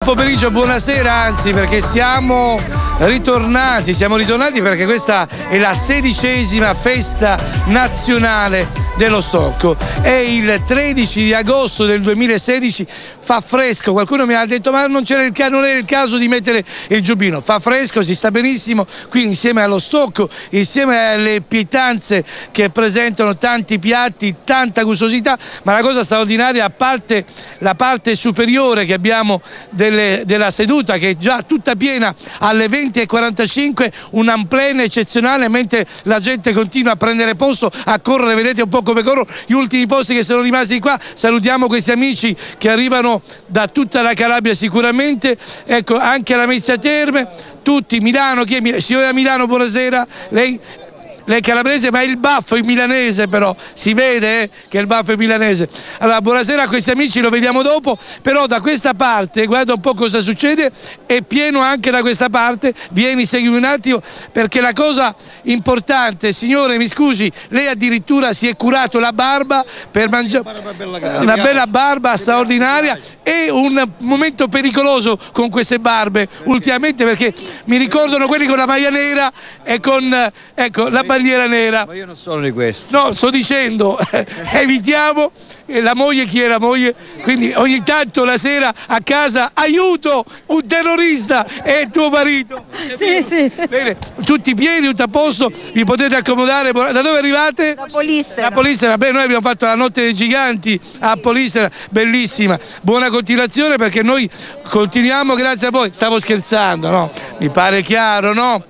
Pomeriggio, buonasera, anzi, perché siamo ritornati perché questa è la 16ª festa nazionale dello stocco. È il 13 di agosto del 2016, fa fresco, qualcuno mi ha detto ma non è il caso di mettere il giubbino, fa fresco, si sta benissimo qui insieme allo stocco, insieme alle pietanze che presentano tanti piatti, tanta gustosità, ma la cosa straordinaria, a parte la parte superiore che abbiamo della seduta che è già tutta piena alle 20:45, un amplene eccezionale, mentre la gente continua a prendere posto, a correre, vedete un po' come corrono gli ultimi posti che sono rimasti qua. Salutiamo questi amici che arrivano da tutta la Calabria sicuramente, ecco anche la Mezzia Terme, tutti Milano, chi è signora Milano, buonasera, lei è calabrese ma il baffo è milanese, però si vede che il baffo è milanese. Allora buonasera a questi amici, lo vediamo dopo, però da questa parte guarda un po' cosa succede, è pieno anche da questa parte, vieni, segui un attimo, perché la cosa importante, signore mi scusi, lei addirittura si è curato la barba per mangiare una bella barba straordinaria, è un momento pericoloso con queste barbe ultimamente, perché mi ricordano quelli con la maglia nera e con ecco la bandiera nera. Ma io non sono di questo. No, sto dicendo, evitiamo, la moglie, chi è la moglie? Quindi ogni tanto la sera a casa, aiuto, un terrorista, è tuo marito. Sì, sì. Bene, tutti pieni, tutto a posto, vi potete accomodare. Da dove arrivate? Da Polistena. Da Polistena, beh, noi abbiamo fatto la notte dei giganti a Polistena, bellissima. Buona continuazione perché noi continuiamo grazie a voi. Stavo scherzando, no? Mi pare chiaro, no?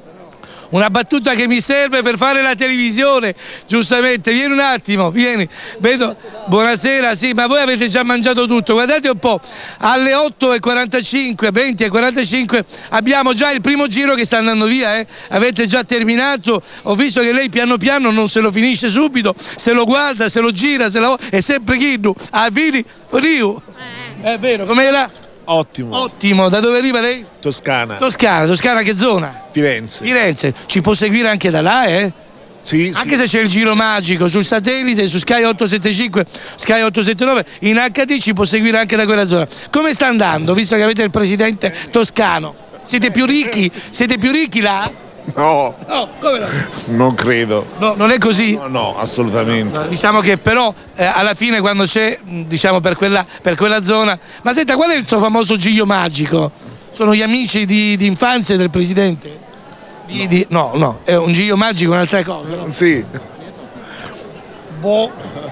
Una battuta che mi serve per fare la televisione, giustamente, vieni un attimo, vieni, vedo, buonasera, sì, ma voi avete già mangiato tutto, guardate un po', alle 8:45, 20:45 abbiamo già il primo giro che sta andando via, avete già terminato, ho visto che lei piano piano non se lo finisce subito, se lo guarda, se lo gira, è sempre Chiddu, a Vini, Riu, è vero, com'era? Ottimo. Ottimo, da dove arriva lei? Toscana. Toscana che zona? Firenze. Firenze, ci può seguire anche da là, Sì, anche sì. se c'è il giro magico sul satellite, su Sky 875, Sky 879, in HD ci può seguire anche da quella zona. Come sta andando, visto che avete il presidente toscano? Siete più ricchi? Siete più ricchi là? No. No, come no? Non credo. No, non è così? No, assolutamente. No, diciamo che però alla fine quando c'è, diciamo per quella zona. Ma senta, qual è il suo famoso giro magico? Sono gli amici di infanzia del presidente? No, è un giro magico, un'altra cosa. No? Sì. Boh.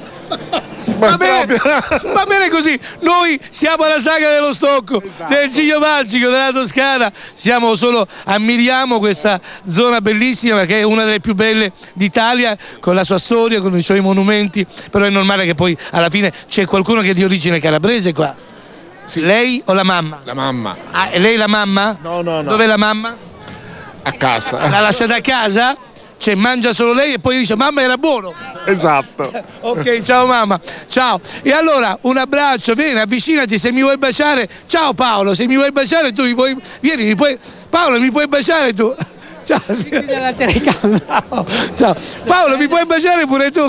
Va bene così, noi siamo alla saga dello stocco, esatto, del Giro Magico della Toscana, ammiriamo questa zona bellissima perché è una delle più belle d'Italia, con la sua storia, con i suoi monumenti, però è normale che poi alla fine c'è qualcuno che è di origine calabrese qua. Sì. Lei o la mamma? La mamma. Ah, è lei la mamma? No. Dov'è la mamma? A casa. L'ha lasciata a casa? Cioè mangia solo lei e poi dice mamma era buono. Esatto. Ok, ciao mamma, ciao. E allora un abbraccio, vieni, avvicinati, se mi vuoi baciare. Ciao Paolo, se mi vuoi baciare tu vieni, Paolo mi puoi baciare tu. Ciao. Dalla telecamera. Ciao. Paolo mi puoi baciare pure tu.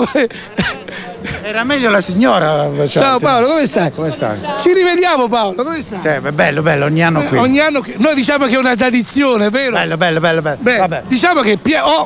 Era meglio la signora. Ciao Paolo, come stai? Come stai? Ci rivediamo Paolo, come stai? Sì, è bello, ogni anno qui. Ogni anno qui. Noi diciamo che è una tradizione, vero? Bello. Beh, Vabbè. diciamo che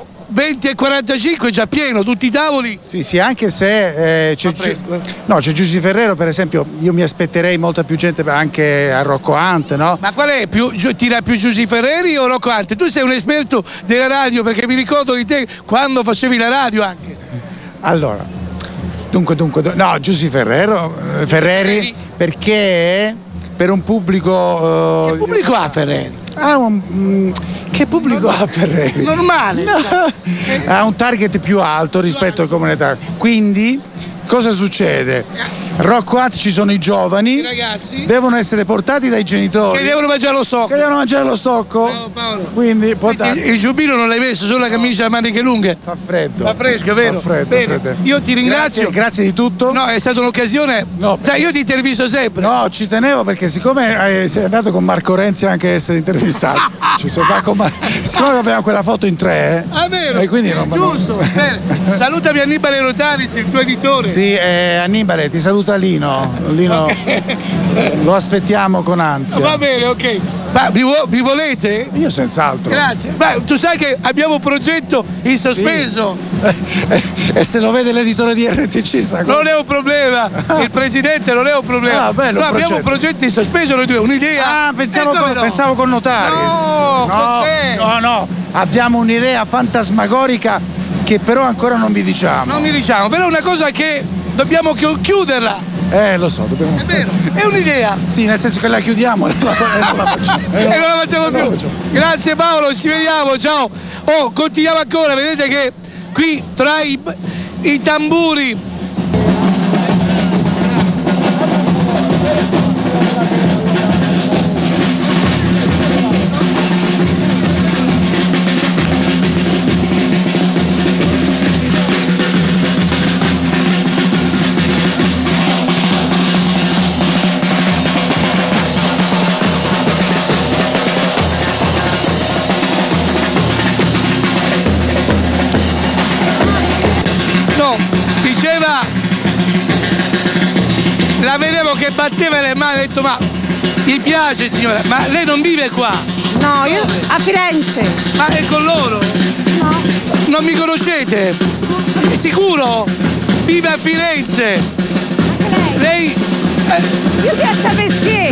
20:45 già pieno, tutti i tavoli. Sì, anche se c'è Giussi Ferrero, per esempio, io mi aspetterei molta più gente anche a Rocco Hunt, no? Ma qual è? Tira più Giussi Ferreri o Rocco Hunt? Tu sei un esperto della radio, perché mi ricordo di te quando facevi la radio anche. Allora, dunque, no, Giussi Ferreri, perché per un pubblico... Che pubblico ha Ferreri? Che pubblico ha Ferreri? Normale. No. Ha un target più alto rispetto al comunitario. Quindi cosa succede? Rocco Hunt ci sono i giovani, I ragazzi devono essere portati dai genitori che devono mangiare lo stocco. Ciao, Paolo. Quindi il giubbino non l'hai messo, solo la camicia a maniche lunghe. fa freddo. Fa fresco, vero? Fa freddo, Bene. freddo. Io ti ringrazio. Grazie di tutto. No, è stata un'occasione. No, sai, io ti intervisto sempre. No, ci tenevo perché siccome sei andato con Marco Renzi anche a essere intervistato, siccome abbiamo quella foto in tre, Ah, vero? e quindi Giusto. Bene. Salutami Annibale Rotaris, il tuo editore. Sì, Annibale, ti saluta saluta Lino. Lino lo aspettiamo con ansia. Va bene, ok. Ma mi volete? Io senz'altro. Grazie. Beh, tu sai che abbiamo un progetto in sospeso. E se lo vede l'editore di RTC sta cosa. Non è un problema, il presidente non è un problema. Ah, bello, noi abbiamo un progetto in sospeso, noi due, un'idea. Ah, pensavo con Notaris. Con te. No, abbiamo un'idea fantasmagorica che però ancora non vi diciamo. Non mi diciamo, però è una cosa che dobbiamo chiuderla. Lo so, dobbiamo. È vero, è un'idea. Sì, nel senso che la chiudiamo e non la facciamo. E non la facciamo più. Grazie Paolo, ci vediamo, ciao. Oh, continuiamo ancora, vedete che qui tra i tamburi. Diceva, la vedevo che batteva le mani, ha detto ma mi piace signora, ma lei non vive qua? No, io a Firenze. Ma è con loro? No. Non mi conoscete? È sicuro? Vive a Firenze? Lei? Io piazza Messier.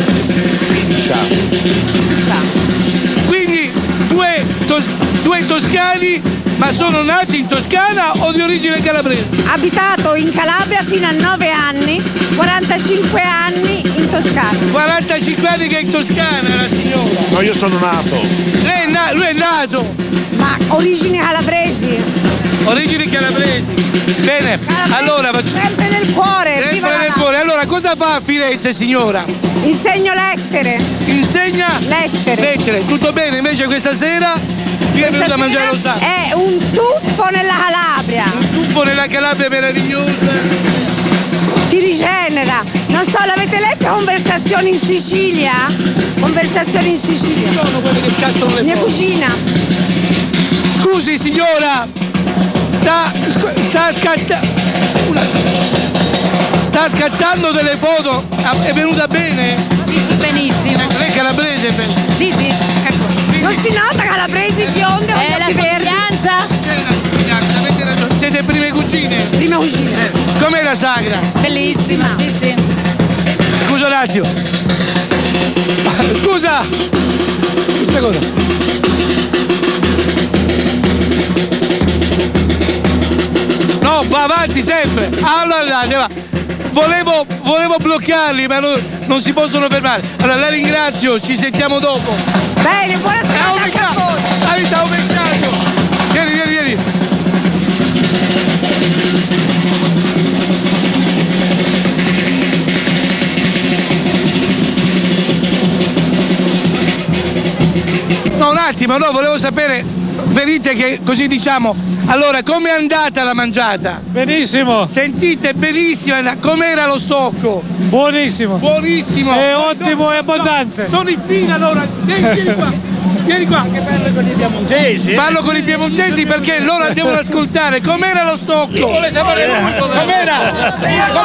Ciao. Quindi due toscani. Ma sono nati in Toscana o di origine calabrese? Abitato in Calabria fino a 9 anni, 45 anni in Toscana. 45 anni che è in Toscana la signora. No, io sono nato. Lui è nato. Ma origini calabresi. Origini calabresi. Bene, allora sempre nel cuore. Sempre nel cuore. Allora cosa fa a Firenze signora? Insegno lettere. Insegna? Lettere. Tutto bene, invece questa sera? Chi è venuto a mangiare lo stato? È un tuffo nella Calabria. Un tuffo nella Calabria meravigliosa. Ti rigenera. Non so, l'avete letto Conversazioni in Sicilia? Conversazioni in Sicilia. Sono quelle che scattano le Mia foto. cugina. Scusi signora, sta scattando delle foto. È venuta bene? Sì, benissimo. Lei è calabrese? Sì, ecco. Non si nota calabresi bionde o È la occhi verdi? somiglianza? C'è una somiglianza, avete ragione. Siete prime cugine? Prima cugina. Com'è la sagra? Bellissima. Sì. Scusa un attimo. Scusa! Questa cosa. No, va avanti sempre. Allora, andiamo. Volevo bloccarli, ma non si possono fermare. Allora la ringrazio, ci sentiamo dopo. Bene, buona serata anche a voi. Stavo pensando. Vieni. No, un attimo, volevo sapere, venite che così diciamo. Allora, com'è andata la mangiata? Benissimo, Sentite, benissima, com'era lo stocco? buonissimo. Buonissimo! È ottimo e abbondante. Sono in fila allora! Vieni qua! Che parlo con i piemontesi! Parlo con i piemontesi perché loro devono ascoltare com'era lo stocco! Vuole sapere Com'era?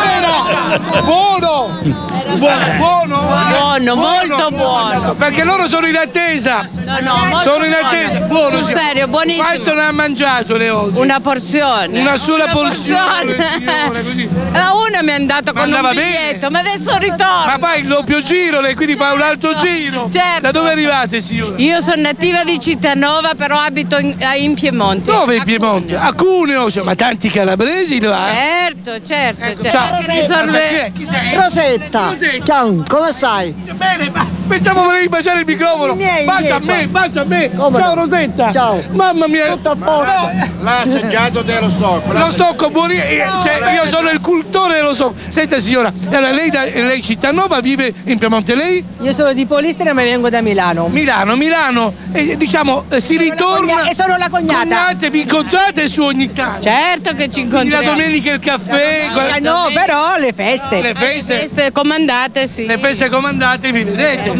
Buono! Buono, molto buono. Perché loro sono in attesa! No, Sono in attesa! Buono! Sul serio, buonissimo. Quanto ne ha mangiato le oggi? Una porzione. Una sola porzione, signore, così. Uno mi è andato con un andava biglietto, bene? ma adesso ritorno. Ma fai il doppio giro, lei quindi fa un altro giro. Certo. Da dove arrivate, signora? Io sono nativa di Cittanova, però abito in Piemonte. Dove in A Piemonte? Cuneo. A Cuneo, cioè, ma tanti calabresi là. Certo. Ecco, ciao. Chi sei? Rosetta, Rosetta. ciao, come stai? Bene, ma pensavo volevi baciare il microfono. Bacia a me. Come Ciao no? Rosetta. Ciao. Mamma mia. Tutto a posto. L'ha assaggiato dello stocco. Lo stocco io sono il cultore dello stocco. Senta signora, allora, lei Cittanova vive in Piemonte, lei? Io sono di Polistria ma vengo da Milano. Milano, diciamo si ritorna. E sono la cognata. Vi incontrate su ogni tanto. Certo che ci Quindi la incontriamo. domenica il caffè. No, però le feste. Le feste Queste comandate, sì. comandate, vi vedete.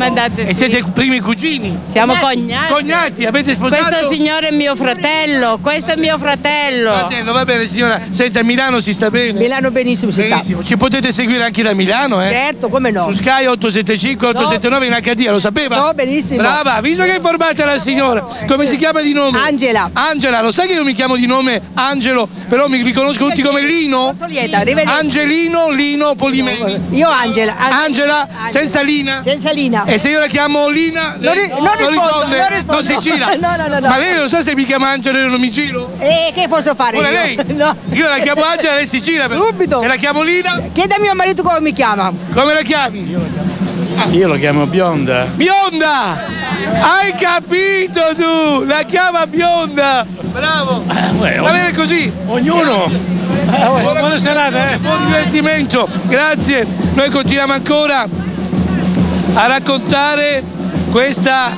mandate E siete primi cugini? Siamo cognati. Cognati, avete sposato? Questo signore è mio fratello, questo è mio fratello. Fratello, va bene signora. Senta, a Milano si sta bene? Milano benissimo si Benissimo. Ci potete seguire anche da Milano, sta. Certo, come no. Su Sky 875, 879 in HD, lo sapeva? So benissimo. Brava, visto che è informata la signora. Come si chiama di nome? Angela. Angela, lo sai che io mi chiamo di nome Angelo, però mi riconosco tutti come Lino? Molto lieta, arrivederci. Angelino Lino Polimeni. Io Angela. Angela, senza Lina? Senza Lina. E se io la chiamo Lina? Non rispondo. Non si gira? No. Ma lei lo sa se mi chiama Angelo e non mi giro? E che posso fare? Pure io? lei? No. Io la chiamo Angela e lei si gira. Subito. Se la chiamo Lina? Chieda a mio marito come mi chiama. Come la chiami? Io lo chiamo bionda. Bionda! Hai capito tu? La chiama bionda! Bravo! Va bene così? Ognuno. Buona serata, Buon divertimento, grazie. Noi continuiamo ancora a raccontare questa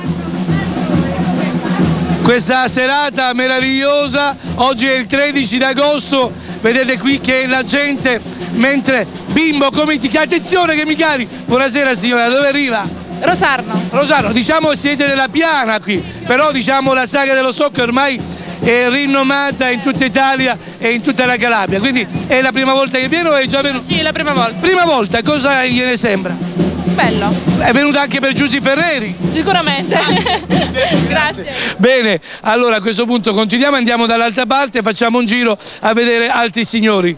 serata meravigliosa. Oggi è il 13 d'agosto, vedete qui che la gente, mentre bimbo, come ti chiami? Attenzione che mi cari! Buonasera signora, dove arriva? Rosarno, diciamo siete della Piana qui, però diciamo la saga dello Stocco ormai è rinomata in tutta Italia e in tutta la Calabria, quindi è la prima volta che viene o è già venuto? Sì, la prima volta. Prima volta, cosa gliene sembra? Bello. È venuta anche per Giusy Ferreri? Sicuramente. Grazie. Bene, allora a questo punto continuiamo, andiamo dall'altra parte, facciamo un giro a vedere altri signori.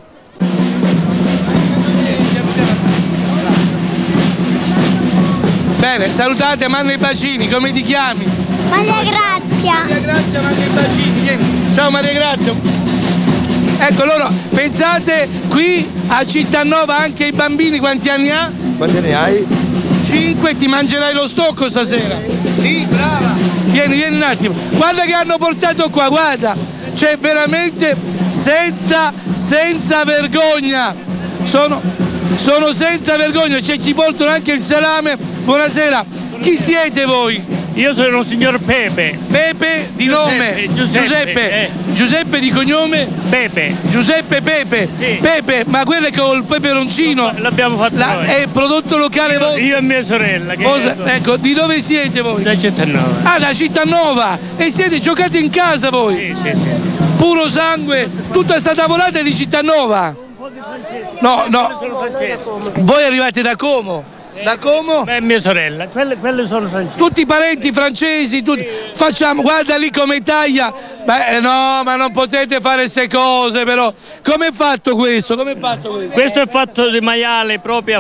Bene, salutate, manda i bacini, come ti chiami? Maria Grazia. Maria Grazia, manda i bacini, vieni. Ciao Maria Grazia. Ecco loro, pensate qui a Cittanova anche i bambini quanti anni ha? Quanti ne hai? 5, ti mangerai lo stocco stasera. Sì, brava. Vieni un attimo. Guarda che hanno portato qua, guarda. C'è veramente senza vergogna. Sono senza vergogna, c'è chi portano anche il salame. Buonasera. Chi siete voi? Io sono il signor Pepe. Pepe di nome? Giuseppe. Giuseppe di cognome? Pepe. Giuseppe Pepe. Sì. Pepe, ma quello è col peperoncino? L'abbiamo fatto noi. È prodotto locale vostro? Io e mia sorella. Ecco, di dove siete voi? Da Cittanova. Ah, da Cittanova! E siete giocati in casa voi? Sì. Puro sangue, tutta questa tavolata è di Cittanova? No. Sono francese. Voi arrivate da Como? Da Como? Beh, mia sorella, quelle sono francesi. Tutti i parenti francesi, tutti. Facciamo, guarda lì come taglia. Beh, no, ma non potete fare queste cose, però. Come è fatto questo? Questo è fatto di maiale proprio.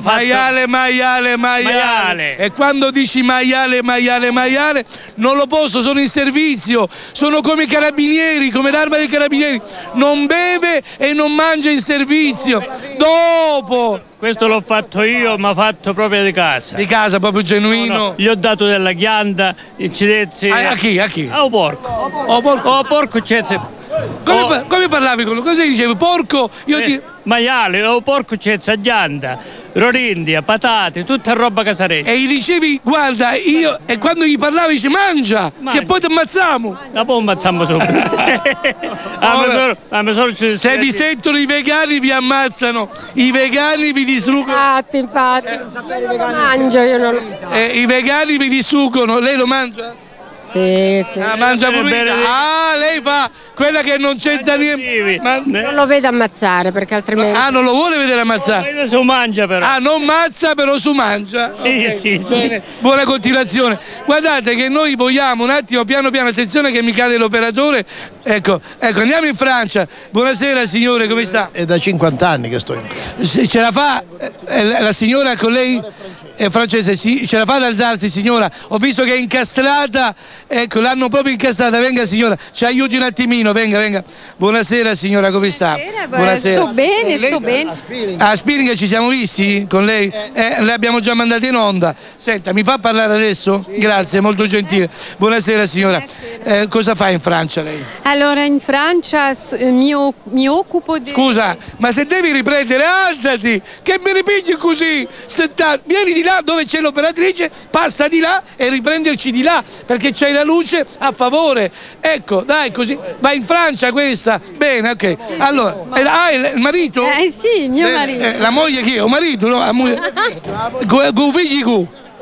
Maiale. E quando dici maiale, non lo posso, sono in servizio. Sono come i carabinieri, come l'arma dei carabinieri. Non beve e non mangia in servizio. Dopo. Questo l'ho fatto io, ma fatto proprio di casa. Di casa, proprio genuino. No. Gli ho dato della ghianda, i cilezzi. A chi? Al porco. Porco cilezzi. Come parlavi con lui? Cosa dicevi? Porco? Maiale, porco cilezzi, ghianda, rorindia, patate, tutta roba casareccia. E gli dicevi, guarda, e quando gli parlavi dici mangia, che poi ti ammazziamo. Dopo ammazziamo subito. Se vi sentono i vegani vi ammazzano, i vegani vi distruggono. Infatti. Mangio, io non lo... I vegani vi distruggono, lei lo mangia? Sì. Mangia pure. Lei fa quella che non c'entra niente. Non lo vedo ammazzare perché altrimenti... Non lo vuole vedere ammazzare? Su mangia però. Non mazza però su mangia. Sì. Bene. Buona continuazione. Guardate che noi vogliamo un attimo, piano, attenzione che mi cade l'operatore. Ecco, andiamo in Francia. Buonasera signore, come sta? È da 50 anni che sto in Francia. Ce la fa la signora con lei? È francese, sì, ce la fa ad alzarsi signora? Ho visto che è incastrata, ecco, l'hanno proprio incastrata, venga signora, ci aiuti un attimino, venga. Buonasera signora, come sta? Buonasera. Sto bene. A Spilling ci siamo visti con lei? Le abbiamo già mandate in onda. Senta, mi fa parlare adesso? Sì. Grazie, molto gentile. Buonasera signora. Cosa fa in Francia lei? Allora, in Francia mi occupo di... Scusa, ma se devi riprendere, alzati, che mi ripigli così. Vieni di là dove c'è l'operatrice, passa di là e riprenderci di là, perché c'hai la luce a favore. Ecco, dai, così. Va in Francia questa? Bene, ok. Allora, il marito? Sì, mio marito. La moglie chi è? Un marito, no? Con figli cu?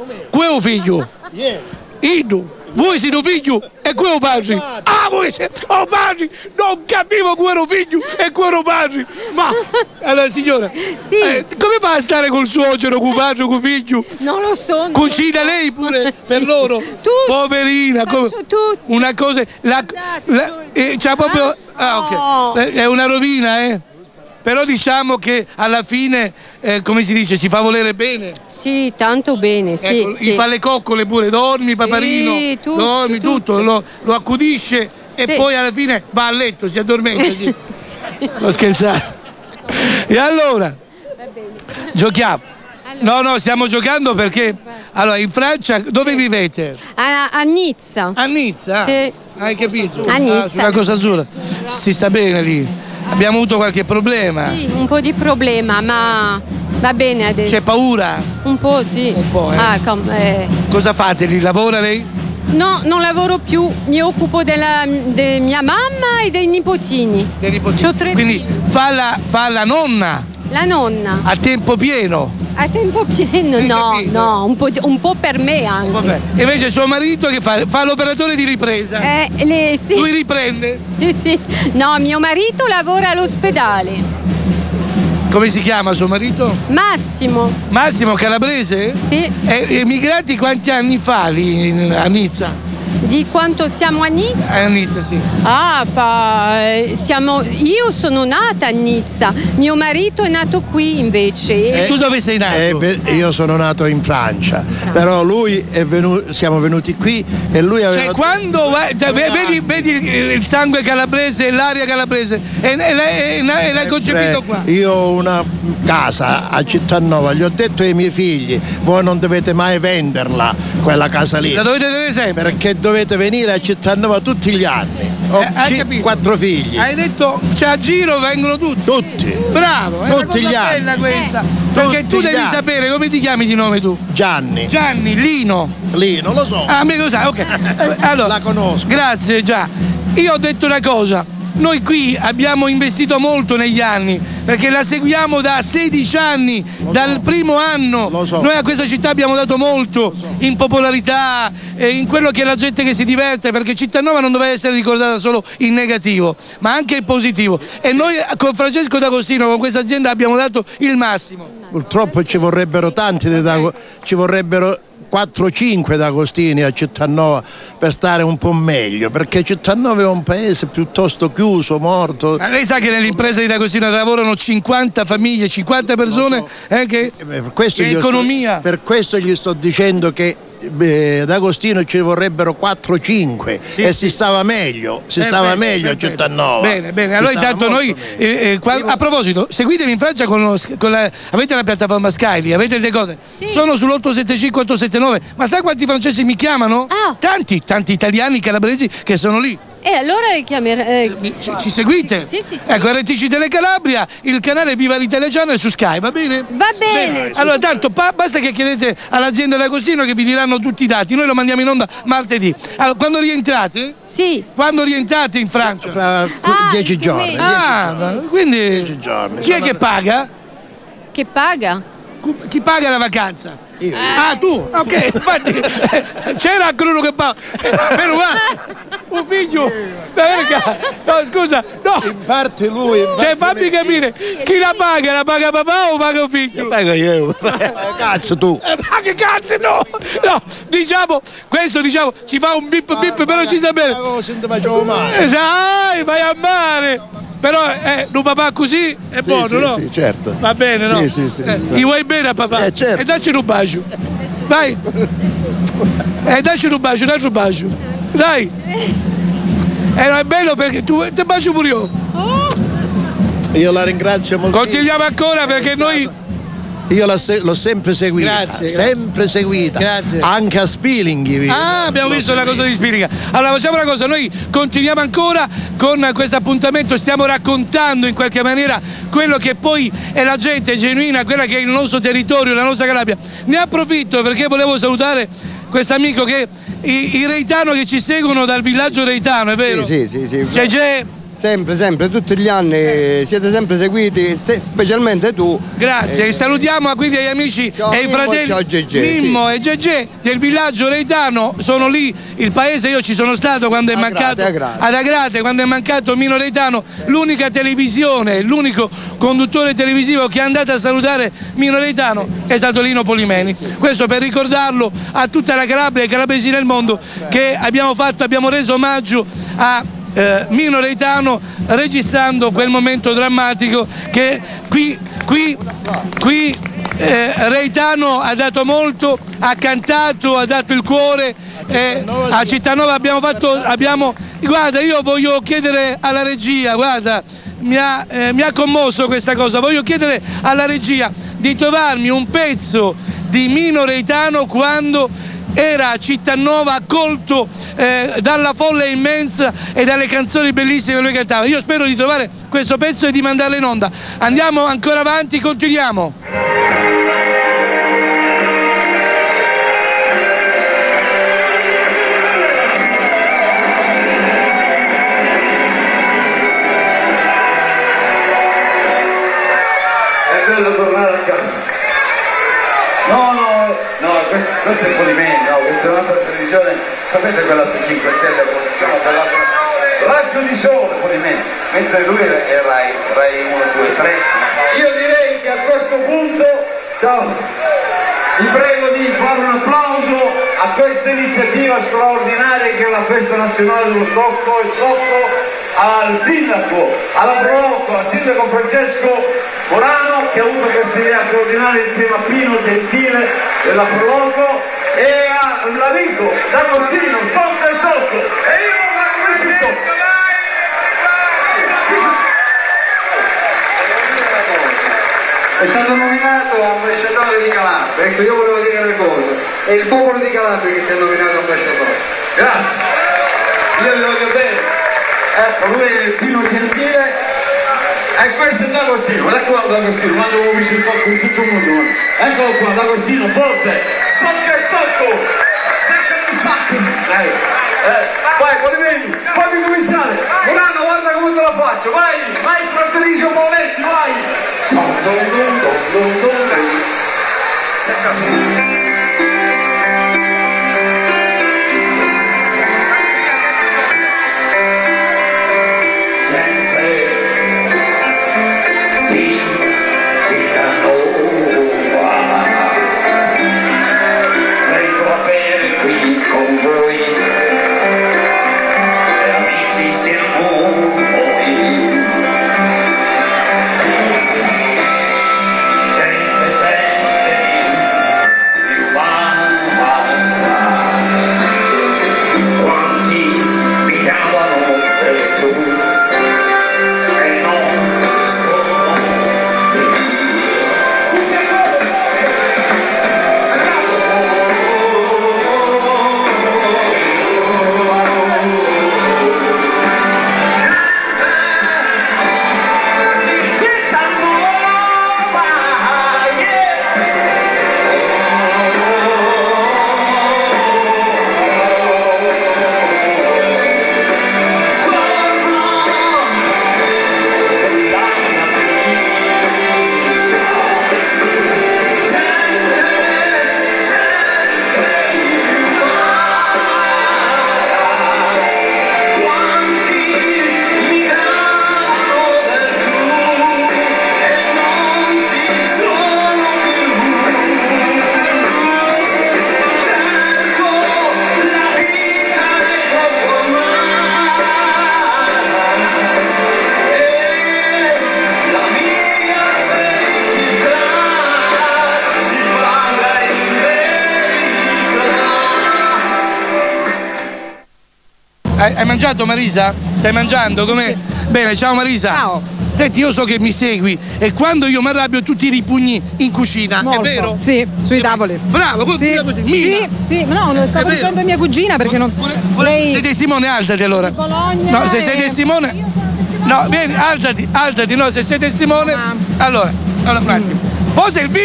Qui è un figlio. Voi siete un figlio e qui è un padre. Ah, voi siete un padre! Non capivo che ero figlio e che ero padre. Ma, allora signora, come fa a stare col suocero, con padre, con figlio? Non lo so. Cucina lei pure per loro? Tutto. Poverina. Una cosa... c'ha proprio... ok. È una rovina, Però diciamo che alla fine, come si dice, si fa volere bene. Sì, tanto bene, sì. Ecco, gli fa le coccole pure, dormi paparino, sì, dormi tutto. Lo accudisce e poi alla fine va a letto, si addormenta. Sì. Sto scherzando. E allora? Giochiamo. No, stiamo giocando perché allora in Francia dove vivete? A Nizza. A Nizza? Sì. Hai capito? A Nizza. Sulla Costa Azzurra. Si sta bene lì. Abbiamo avuto qualche problema? Sì, un po' di problema, ma va bene adesso. C'è paura? Un po' sì. Un po', Cosa fate lì? Lavora lei? No, non lavoro più, mi occupo della mia mamma e dei nipotini. Dei nipotini. C'ho 3 Quindi figli. fa la nonna? La nonna. A tempo pieno? A tempo pieno? No, un po' per me anche. Vabbè. E invece suo marito che fa l'operatore di ripresa? Sì. Lui riprende? Sì. No, mio marito lavora all'ospedale. Come si chiama suo marito? Massimo. Massimo Calabrese? Sì. Emigrati quanti anni fa lì a Nizza? Di quanto siamo a Nizza? A Nizza, sì. Io sono nata a Nizza, mio marito è nato qui invece. E tu dove sei nato? Io sono nato in Francia, però lui siamo venuti qui e lui aveva... Cioè quando vedi il sangue calabrese e l'aria calabrese e l'hai concepito qua? Io ho una casa a Cittanova, gli ho detto ai miei figli, voi non dovete mai venderla, quella casa lì. La dovete tenere sempre? Perché dovete venire a Cittanova tutti gli anni. Ho 4 figli. Hai detto, cioè a giro vengono tutti? Tutti. Bravo, è tutti una cosa bella questa. Perché tu devi sapere, come ti chiami di nome tu? Gianni. Lino, lo so. Ah, me lo sai, ok. Allora, la conosco. Grazie, già. Io ho detto una cosa. Noi qui abbiamo investito molto negli anni, perché la seguiamo da 16 anni, dal primo anno. Noi a questa città abbiamo dato molto in popolarità, in quello che è la gente che si diverte, perché Cittanova non doveva essere ricordata solo in negativo, ma anche in positivo. E noi con Francesco D'Agostino, con questa azienda, abbiamo dato il massimo. Purtroppo ci vorrebbero tanti, ci vorrebbero 4-5 d'Agostini a Cittanova per stare un po' meglio, perché Cittanova è un paese piuttosto chiuso, morto. Ma lei sa che nell'impresa di D'Agostino lavorano 50 famiglie, 50 persone, che economia. Per questo gli sto dicendo che D'Agostino ci vorrebbero 4-5 e si stava meglio, a Cittanova. Bene, allora intanto noi a proposito, seguitemi in Francia avete la piattaforma Skyly, avete il decoder? Sì. Sono sull'875 879, ma sai quanti francesi mi chiamano? Tanti italiani calabresi che sono lì. E allora ci seguite? Sì. Ecco, RTC Tele Calabria, il canale Viva l'Italia Channel su Sky, va bene? Va bene. Allora tanto basta che chiedete all'azienda D'Agostino che vi diranno tutti i dati, noi lo mandiamo in onda martedì. Allora, quando rientrate? Sì. Quando rientrate in Francia? Fra 10 giorni. Quindi 10 giorni. Chi è che paga? Che paga? Chi paga la vacanza? Io. Tu? Ok, infatti c'era anche uno che paga. Un figlio. No, scusa, no. In parte lui. Cioè fammi capire, chi la paga papà o paga un figlio? La pago io. Cazzo tu. Ma che cazzo no? No, questo ci fa un bip però ci sta bene. Non ti facevo male. Vai a mare. Però un papà così è buono, no? Sì, certo. Va bene, no? Sì. Gli vuoi bene a papà? Certo. E dacci un bacio. Vai. Dacci un bacio. Dai. No, è bello perché ti bacio pure io. Io la ringrazio molto. Continuiamo ancora perché noi... Io l'ho sempre seguita, sempre seguita. Grazie. Anche a Spilling. Abbiamo visto la cosa di Spilling. Allora facciamo una cosa, noi continuiamo ancora con questo appuntamento, stiamo raccontando in qualche maniera quello che poi è la gente genuina, quella che è il nostro territorio, la nostra Calabria. Ne approfitto perché volevo salutare questo amico che i reitano che ci seguono dal villaggio reitano, è vero? Sì. C'è Sempre, tutti gli anni siete sempre seguiti, specialmente tu. Grazie, salutiamo quindi agli amici e ai fratelli Mimmo e Gegè del villaggio Reitano, sono lì il paese, io ci sono stato quando è mancato ad Agrate, quando è mancato Mino Reitano, l'unica televisione, l'unico conduttore televisivo che è andato a salutare Mino Reitano è stato Lino Polimeni. Questo per ricordarlo a tutta la Calabria e ai calabresi del mondo che abbiamo reso omaggio a Mino Reitano registrando quel momento drammatico che qui Reitano ha dato molto, ha cantato, ha dato il cuore, a Cittanova guarda, io voglio chiedere alla regia, guarda, mi ha commosso questa cosa, voglio chiedere alla regia di trovarmi un pezzo di Mino Reitano quando era a Cittanova accolto dalla folla immensa e dalle canzoni bellissime che lui cantava. Io spero di trovare questo pezzo e di mandarlo in onda. Andiamo ancora avanti, continuiamo. È bello tornare a casa. No, questo è Polimeni, no, questa è un'altra televisione, sapete quella su 5 Stelle, siamo quell'altra, raggio di sole Polimeni, mentre lui è Rai 1, 2, 3. Io direi che a questo punto, vi prego di fare un applauso a questa iniziativa straordinaria che è la festa nazionale dello Stocco, e Stocco al sindaco, alla Proloco, al sindaco Francesco Morano che ha avuto questa idea straordinaria insieme a Pino Gentile della Proloco e all'amico D'Agostino, Stocco e Stocco, e io non la conosco. È stato nominato ambasciatore di Calabria, ecco, io volevo dire una cosa, è il popolo di Calabria che ti ha nominato ambasciatore. Grazie, io vi voglio bene. Ecco, lui è Pino Gentile e questo è D'Agostino, eccolo D'Agostino, quando ho visto il po' con tutto il mondo, eccolo qua D'Agostino, forte, Stocco e Stocco, stacca di sacco, vai Polimeni, fammi cominciare, Morano guarda come te la faccio, vai, maestro Felicio Moletti, vai, Hai mangiato Marisa? Stai mangiando? Com'è? Sì. Bene, ciao Marisa. Ciao. Senti, io so che mi segui e quando io mi arrabbio tu tiri i pugni in cucina, Molto. È vero? Sì, sui tavoli. Bravo, sì. Così. Sì, no, lo stavo dicendo a mia cugina perché non... Lei... Sei testimone, alzati allora. Bologna no, se sei testimone... No, vieni, alzati, no, se sei testimone... Allora, un attimo. Posa il vino!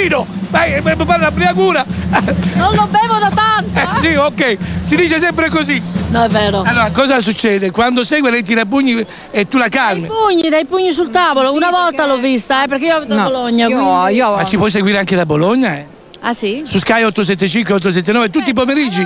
Vai, parla briagura. Non lo bevo da tanto. Sì, ok, si dice sempre così. No, è vero. Allora, cosa succede? Quando segue lei tira pugni e tu la calmi. Dai pugni sul tavolo. Una volta l'ho vista, perché io abito a Bologna. Ma ci puoi seguire anche da Bologna? Ah sì? Su Sky 875, 879, tutti i pomeriggi.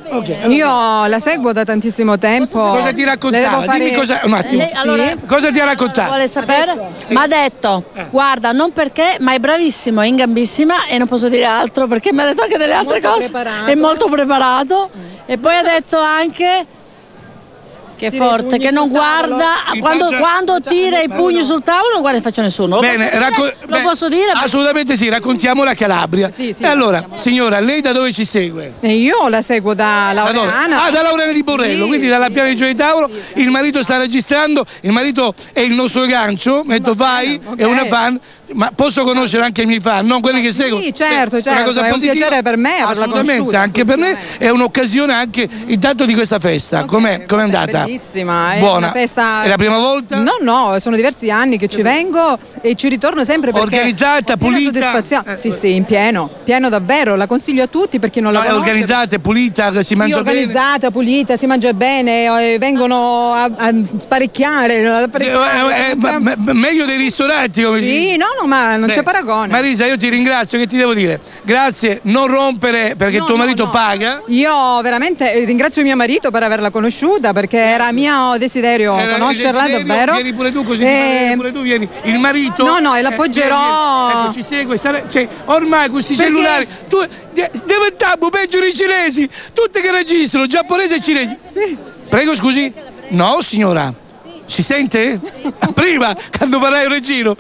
Io la seguo da tantissimo tempo. Cosa ti raccontava? Dimmi cosa. Un attimo. Cosa ti ha raccontato? Vuole sapere? Mi ha detto, guarda, non perché, ma è bravissimo, è in gambissima e non posso dire altro perché mi ha detto anche delle altre cose. È molto preparato. E poi ha detto anche che è forte, che non guarda quando tira i pugni sul tavolo, non guarda in faccia a nessuno. Lo posso dire? Assolutamente sì, raccontiamo la Calabria. E allora, signora, lei da dove ci segue? Io la seguo da Laureana. Da Laureana di Borrello, quindi dalla piana di Gioia di Tauro. Il marito sta registrando, il marito è il nostro gancio, metto vai, è una fan. Ma posso conoscere anche i miei fan, non quelli che seguono? Sì, certo, Una cosa è un piacere per me averla conosciuta. Anche per me è un'occasione anche intanto di questa festa. Com'è andata? Bellissima, è buona. Una festa. È la prima volta? No, sono diversi anni che ci vengo e ci ritorno sempre perché organizzata, pulita? Sì, in pieno davvero, la consiglio a tutti perché non la conosce. È organizzata, pulita, si mangia bene? Organizzata, pulita, si mangia bene, vengono a sparecchiare. Meglio dei ristoranti, come si dice? Sì, no, ma non c'è paragone. Marisa, io ti ringrazio, che ti devo dire? Grazie, non rompere perché tuo marito paga. Io veramente ringrazio mio marito per averla conosciuta perché era mio desiderio conoscerla davvero. Vieni pure tu così, pure tu vieni. Il marito? No, e l'appoggerò. Ecco, ci segue, ormai questi cellulari, diventiamo peggio dei cinesi, tutti che registrano, giapponesi e cinesi. Sì. Prego, scusi. No, signora. Si sente? Prima, quando parlai in regino.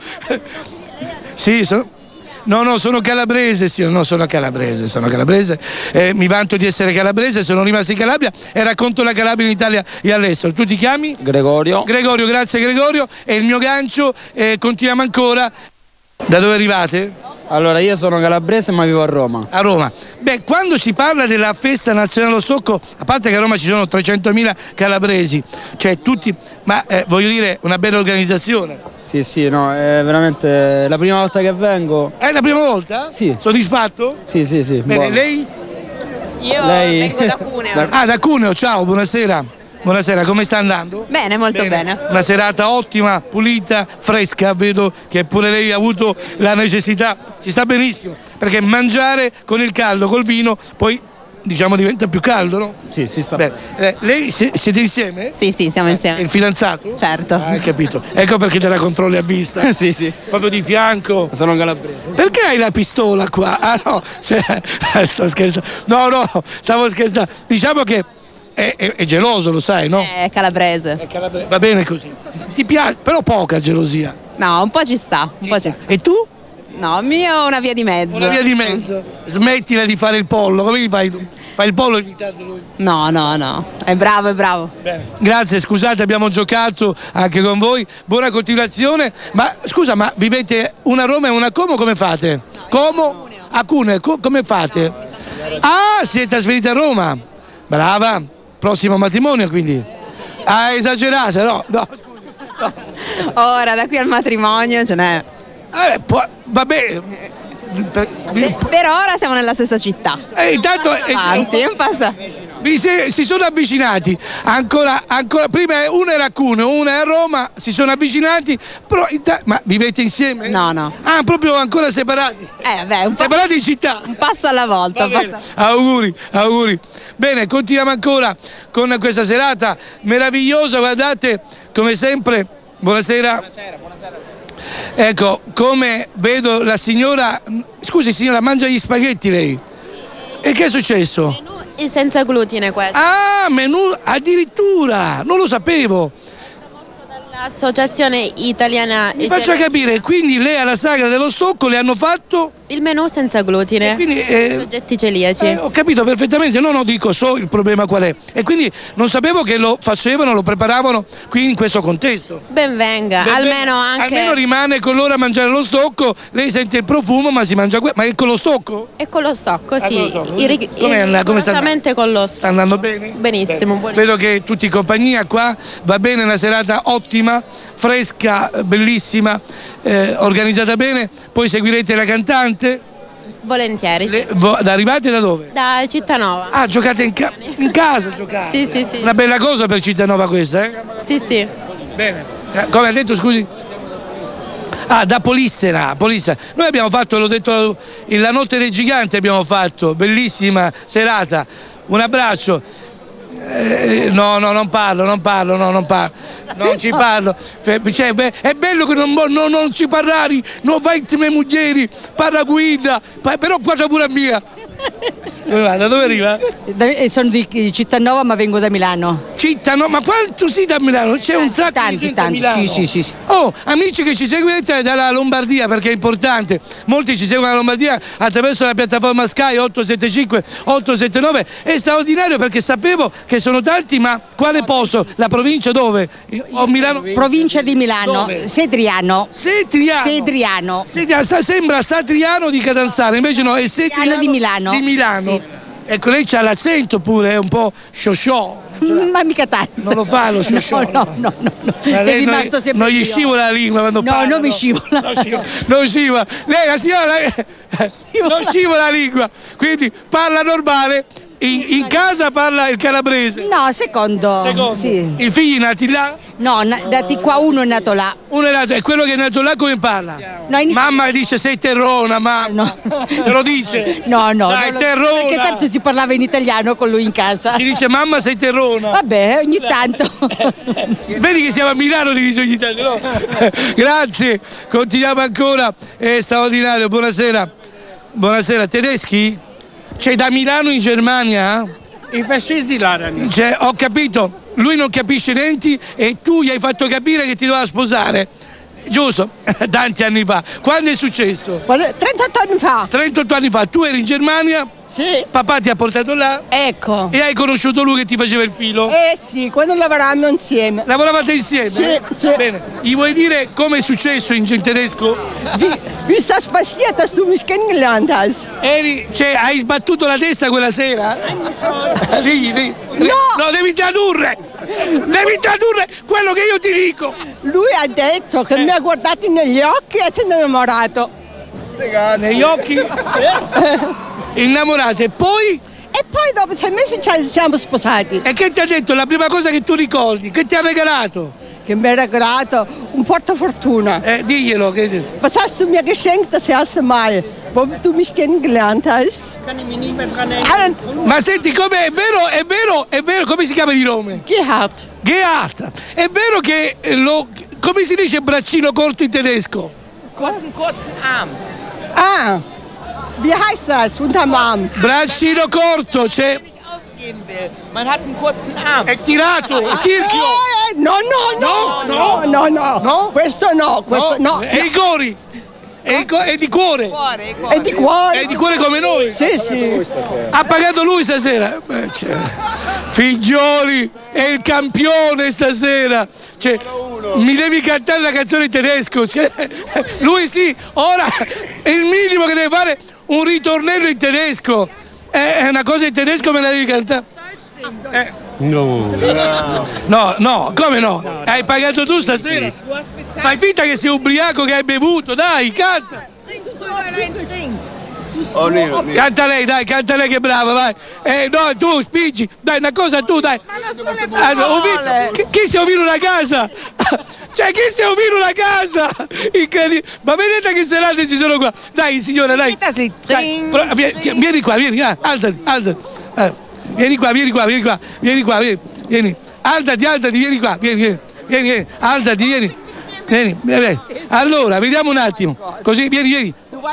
Sì, sono calabrese, sì, no, sono calabrese, mi vanto di essere calabrese, sono rimasto in Calabria e racconto la Calabria in Italia e all'estero. Tu ti chiami? Gregorio. Gregorio, grazie Gregorio, è il mio gancio, continuiamo ancora. Da dove arrivate? Allora, io sono calabrese ma vivo a Roma. A Roma. Beh, quando si parla della festa nazionale allo stocco, a parte che a Roma ci sono 300.000 calabresi, cioè tutti, ma voglio dire, una bella organizzazione. Sì, no, è veramente la prima volta che vengo. È la prima volta? Sì. Soddisfatto? Sì. Bene, buono. lei? Io vengo da Cuneo. Da Cuneo, ciao, buonasera. Buonasera, come sta andando? Bene, molto bene. Una serata ottima, pulita, fresca, vedo che pure lei ha avuto la necessità, si sta benissimo, perché mangiare con il caldo, col vino, poi diciamo diventa più caldo, no? Sì, si sta. Bene. Lei siete insieme? Sì, siamo insieme. Il fidanzato? Certo. Hai capito. Ecco perché te la controlli a vista. Sì. Proprio di fianco. Sono calabrese. Perché hai la pistola qua? Ah no, sto scherzando. No, stavo scherzando. Diciamo che è geloso, lo sai, no? È calabrese. Va bene così. Ti piace, però poca gelosia. No, un po' ci sta. E tu? No, mio una via di mezzo. Una via di mezzo. Smettila di fare il pollo, come li fai tu? Fai il pollo ogni tanto lui? No. È bravo. Bene. Grazie, scusate, abbiamo giocato anche con voi. Buona continuazione. Ma scusa, ma vivete una a Roma e una a Como, come fate? Como? A Cuneo, come fate? Siete trasferiti a Roma? Brava. Prossimo matrimonio, quindi. Esagerato, no. Ora, da qui al matrimonio ce n'è. Vabbè. Per ora siamo nella stessa città. Intanto un passo avanti. Si sono avvicinati ancora prima uno era a Cuneo, uno è a Roma, si sono avvicinati, però ma vivete insieme? No. Proprio ancora separati? Separati in città? Un passo alla volta. Auguri. Bene, continuiamo ancora con questa serata meravigliosa, guardate, come sempre, buonasera. Ecco, come vedo la signora, scusi signora, mangia gli spaghetti lei? E che è successo? Menù senza glutine questo. Menù addirittura, non lo sapevo. L'associazione italiana. Mi faccia capire, quindi lei alla Sagra dello Stocco le hanno fatto? Il menù senza glutine, quindi, soggetti celiaci. Ho capito perfettamente, dico so il problema qual è. E quindi non sapevo che lo facevano, lo preparavano qui in questo contesto. Ben venga, almeno rimane con loro a mangiare lo stocco, lei sente il profumo ma si mangia ma è con lo stocco? È con lo stocco, sì. Come sta andando? Con lo stocco. Sta andando bene? Benissimo. Vedo che tutti in compagnia qua, va bene, una serata ottima, fresca, bellissima, organizzata bene, poi seguirete la cantante? Volentieri, sì. Arrivate da dove? Da Cittanova. Ah, giocate in casa, giocate? Sì, sì, sì. Una bella cosa per Cittanova questa, eh? Sì, sì. Bene. Come ha detto, scusi? Ah, da Polistena. Noi abbiamo fatto, l'ho detto, la notte dei giganti abbiamo fatto, bellissima serata. Un abbraccio. No, non parlo, non ci parlo. Cioè, è bello che non ci parlare, non vai a me muglieri, parla guida, però qua c'è pure mia. Da dove arriva? Sono di Cittanova ma vengo da Milano. Cittanova, ma quanto sei da Milano? C'è un sacco di gente a Milano. Sì. Oh, amici che ci seguite dalla Lombardia, perché è importante, molti ci seguono dalla Lombardia attraverso la piattaforma Sky 875 879, è straordinario perché sapevo che sono tanti, ma quale posto? La provincia dove? Milano? Provincia di Milano, Sedriano. Sembra Satriano di Catanzaro, invece no, è Sedriano di Milano. Sì. Ecco, lei c'ha l'accento pure, è un po' sciosciò. Ma mica tanto. Non lo fa lo sciosciò. No. È rimasto sempre. Non gli scivola la lingua quando parla. Non mi scivola. Non scivola. Lei, la signora, non scivola la lingua. Quindi parla normale. In casa parla il calabrese? No, secondo. Sì. I figli nati là? No, nati qua, uno è nato là. Uno è nato, e quello che è nato là come parla? No, mamma dice sei terrona, mamma. No. Te lo dice? No. Dai, terrona. Perché tanto si parlava in italiano con lui in casa. Ti dice mamma sei terrona. Vabbè, ogni tanto. Vedi che siamo a Milano, ti dice ogni tanto, no? Grazie, continuiamo ancora. È straordinario, buonasera. Buonasera, tedeschi? C'è da Milano in Germania? I fascisti l'erano. Cioè, ho capito, lui non capisce niente e tu gli hai fatto capire che ti doveva sposare. Giusto? Tanti anni fa. Quando è successo? 38 anni fa. 38 anni fa. Tu eri in Germania? Sì. Papà ti ha portato là? Ecco. E hai conosciuto lui che ti faceva il filo? Sì, quando lavoravamo insieme. Lavoravate insieme? Sì. Bene. Gli vuoi dire come è successo in tedesco? Wie ist das passiert, dass du mich kennengelernt hast? Hai sbattuto la testa quella sera? Digli. No, devi tradurre! Devi tradurre quello che io ti dico! Lui ha detto che mi ha guardato negli occhi e si è innamorato. Negli occhi? Innamorato e poi? E poi dopo 6 mesi ci siamo sposati. E che ti ha detto la prima cosa che tu ricordi? Che ti ha regalato? Che mi ha regalato un portafortuna. Diglielo. Was hast du mir geschenkt das erste Mal, wo du mich kennengelernt hast? Ma senti, com'è? È vero, come si chiama di nome? Gerhard. È vero che come si dice braccino corto in tedesco? Kurzen Arm. Ah, wie heißt das unterm Arm? Braccino corto, c'è. Man hat einen kurzen Arm. È tirato, è tirchio. No. Questo no. E i cori? È di cuore. È di cuore. È di cuore come noi. Sì. Ha pagato lui stasera. Figlioli, è il campione stasera. Mi devi cantare la canzone in tedesco. Lui sì, ora è il minimo che deve fare un ritornello in tedesco. È una cosa in tedesco, me la devi cantare. No, come no? Hai pagato tu stasera? Fai finta che sei ubriaco, che hai bevuto, dai, canta! Canta lei, dai, canta lei che è brava, vai! No, tu spingi, dai, una cosa tu, dai! Chi si ovina una casa? Cioè, chi si ovina una casa? Incredibile! Ma vedete che serate ci sono qua! Dai, signora, dai! Vieni qua, alzati. Vieni qua. Alzati, vieni qua, vieni, alzati, vieni. Allora, vediamo un attimo. Così, vieni.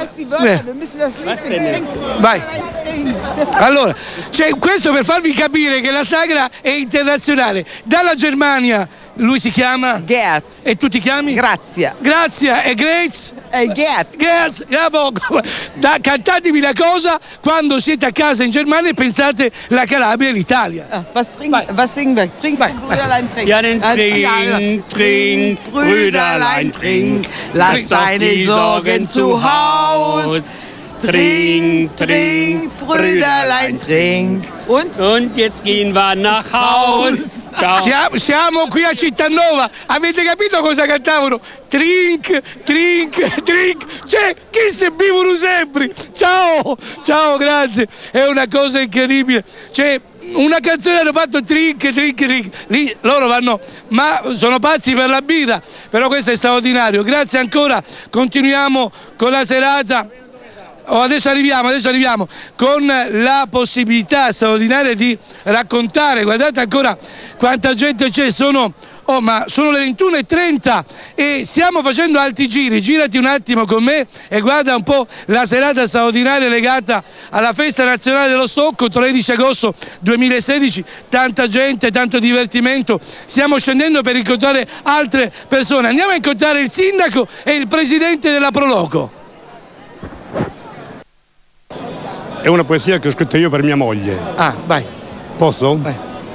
Vai. Allora, questo per farvi capire che la sagra è internazionale. Dalla Germania, lui si chiama? Gerd. E tu ti chiami? Grazia e Grace? Gerd. Cantatemi la cosa quando siete a casa in Germania e pensate la Calabria e l'Italia. Was singen wir? Trink, Brüderlein, trink. Ja, dann trink, Brüderlein, trink. Lass deine Sorgen zu Haus. Trink, Brüderlein, trink. Und jetzt gehen wir nach Haus. Ciao. Siamo qui a Cittanova, avete capito cosa cantavano? Trink, trink, trink, cioè chi se vivono sempre. Ciao, grazie, è una cosa incredibile. Cioè, una canzone hanno fatto trink, trink, trink, lì loro vanno, ma sono pazzi per la birra, però questo è straordinario. Grazie ancora, continuiamo con la serata. Adesso arriviamo con la possibilità straordinaria di raccontare, guardate ancora quanta gente c'è, sono le 21:30 e stiamo facendo altri giri. Girati un attimo con me e guarda un po' la serata straordinaria legata alla festa nazionale dello stocco, 13 agosto 2016, tanta gente, tanto divertimento. Stiamo scendendo per incontrare altre persone, andiamo a incontrare il sindaco e il presidente della Proloco. È una poesia che ho scritto io per mia moglie. Ah, vai. Posso? Vai.